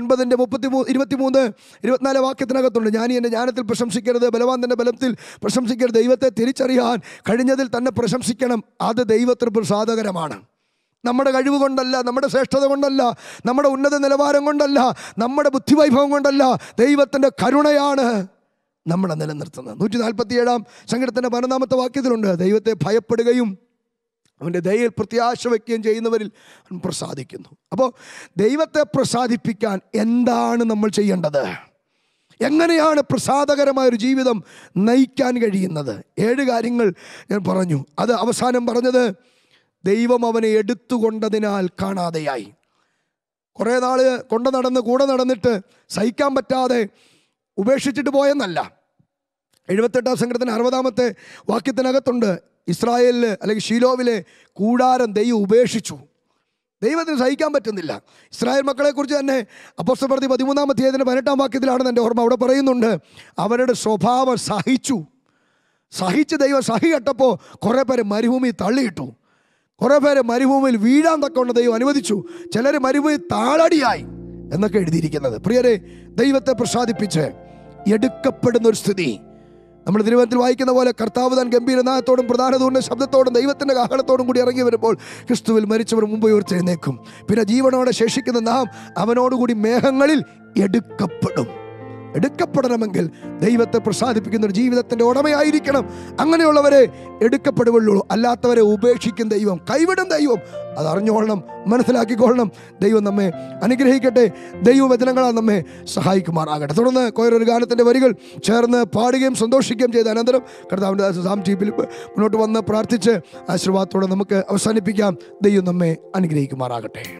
9:23-24 വാക്യത്തിനകത്തുണ്ട്, ഞാൻ എൻ്റെ ജ്ഞാനത്തിൽ പ്രശംസിക്കരുത്, ബലവാൻ തൻ്റെ ബലത്തിൽ പ്രശംസിക്കരുത്, ദൈവത്തെ തിരിച്ചറിയാൻ കഴിഞ്ഞതിൽ തന്നെ പ്രശംസിക്കണം, അത് ദൈവത്തിന് പ്രസാദകരമാണ്. നമ്മുടെ കഴിവ് കൊണ്ടല്ല, നമ്മുടെ ശ്രേഷ്ഠത കൊണ്ടല്ല, നമ്മുടെ ഉന്നത നിലവാരം കൊണ്ടല്ല, നമ്മുടെ ബുദ്ധിവൈഭവം കൊണ്ടല്ല, ദൈവത്തിൻ്റെ കരുണയാണ് നമ്മളെ നിലനിർത്തുന്നത്. 147 സങ്കീർത്തനത്തിൻ്റെ 11 വാക്യത്തിലുണ്ട്, ദൈവത്തെ ഭയപ്പെടുകയും അവൻ്റെ ദയയിൽ പ്രത്യാശ വയ്ക്കുകയും ചെയ്യുന്നവരിൽ അവൻ പ്രസാദിക്കുന്നു. അപ്പോൾ ദൈവത്തെ പ്രസാദിപ്പിക്കാൻ എന്താണ് നമ്മൾ ചെയ്യേണ്ടത്? എങ്ങനെയാണ് പ്രസാദകരമായൊരു ജീവിതം നയിക്കാൻ കഴിയുന്നത്? 7 കാര്യങ്ങൾ ഞാൻ പറഞ്ഞു. അത് അവസാനം പറഞ്ഞത്, ദൈവം അവനെ എടുത്തുകൊണ്ടതിനാൽ കാണാതെയായി. കുറേ നാൾ കൂടെ നടന്നിട്ട് സഹിക്കാൻ പറ്റാതെ ഉപേക്ഷിച്ചിട്ട് പോയെന്നല്ല. 78 സങ്കീർത്തനം 60 വാക്യത്തിനകത്തുണ്ട്, ഇസ്രായേലിൽ അല്ലെങ്കിൽ ശീലോവിലെ കൂടാരം ദൈവം ഉപേക്ഷിച്ചു. ദൈവത്തിന് സഹിക്കാൻ പറ്റുന്നില്ല. ഇസ്രായേൽ മക്കളെക്കുറിച്ച് തന്നെ അപ്പോസ്തലപ്രവൃത്തി 13 18 വാക്യത്തിലാണെന്ന് എൻ്റെ ഓർമ്മ. അവിടെ പറയുന്നുണ്ട്, അവരുടെ സ്വഭാവം സഹിച്ച് ദൈവം സഹി കെട്ടപ്പോൾ കുറേ പേര് മരുഭൂമി തള്ളിയിട്ടു, കുറേ പേര് മരുഭൂമിയിൽ വീഴാൻ തക്കവണ്ണം ദൈവം അനുവദിച്ചു, ചിലർ മരുഭൂമി താളടിയായി എന്നൊക്കെ എഴുതിയിരിക്കുന്നത്. പ്രിയരെ, ദൈവത്തെ പ്രസാദിപ്പിച്ച് എടുക്കപ്പെടുന്ന ഒരു സ്ഥിതി നമ്മൾ തിരുവചനത്തിൽ വായിക്കുന്ന പോലെ, കർത്താവ് താൻ ഗംഭീരനാഥത്തോടും പ്രധാന ദൂതന്റെ ശബ്ദത്തോടും ദൈവത്തിൻ്റെ കാഹളത്തോടും കൂടി ഇറങ്ങി വരുമ്പോൾ ക്രിസ്തുവിൽ മരിച്ചവർ മുമ്പ് ഉയർത്തെഴുന്നേക്കും. പിന്നെ ജീവനോടെ ശേഷിക്കുന്ന നാം അവനോടുകൂടി മേഘങ്ങളിൽ എടുക്കപ്പെടണമെങ്കിൽ ദൈവത്തെ പ്രസാദിപ്പിക്കുന്ന ഒരു ജീവിതത്തിൻ്റെ ഉടമയായിരിക്കണം. അങ്ങനെയുള്ളവരെ എടുക്കപ്പെടുകയുള്ളൂ, അല്ലാത്തവരെ ഉപേക്ഷിക്കും ദൈവം, കൈവിടും ദൈവം. അതറിഞ്ഞോളണം, മനസ്സിലാക്കിക്കൊള്ളണം. ദൈവം നമ്മെ അനുഗ്രഹിക്കട്ടെ, ദൈവവചനങ്ങളാൽ നമ്മെ സഹായിക്കുമാറാകട്ടെ. തുടർന്ന് കോയൊരു ഗാനത്തിൻ്റെ വരികൾ ചേർന്ന് പാടുകയും സന്തോഷിക്കുകയും ചെയ്ത അനന്തരം കർത്താവിൻ്റെ സാം ടി ഫിലിപ്പ് മുന്നോട്ട് വന്ന് പ്രാർത്ഥിച്ച് ആശീർവാദത്തോടെ നമുക്ക് അവസാനിപ്പിക്കാം. ദൈവം നമ്മെ അനുഗ്രഹിക്കുമാറാകട്ടെ.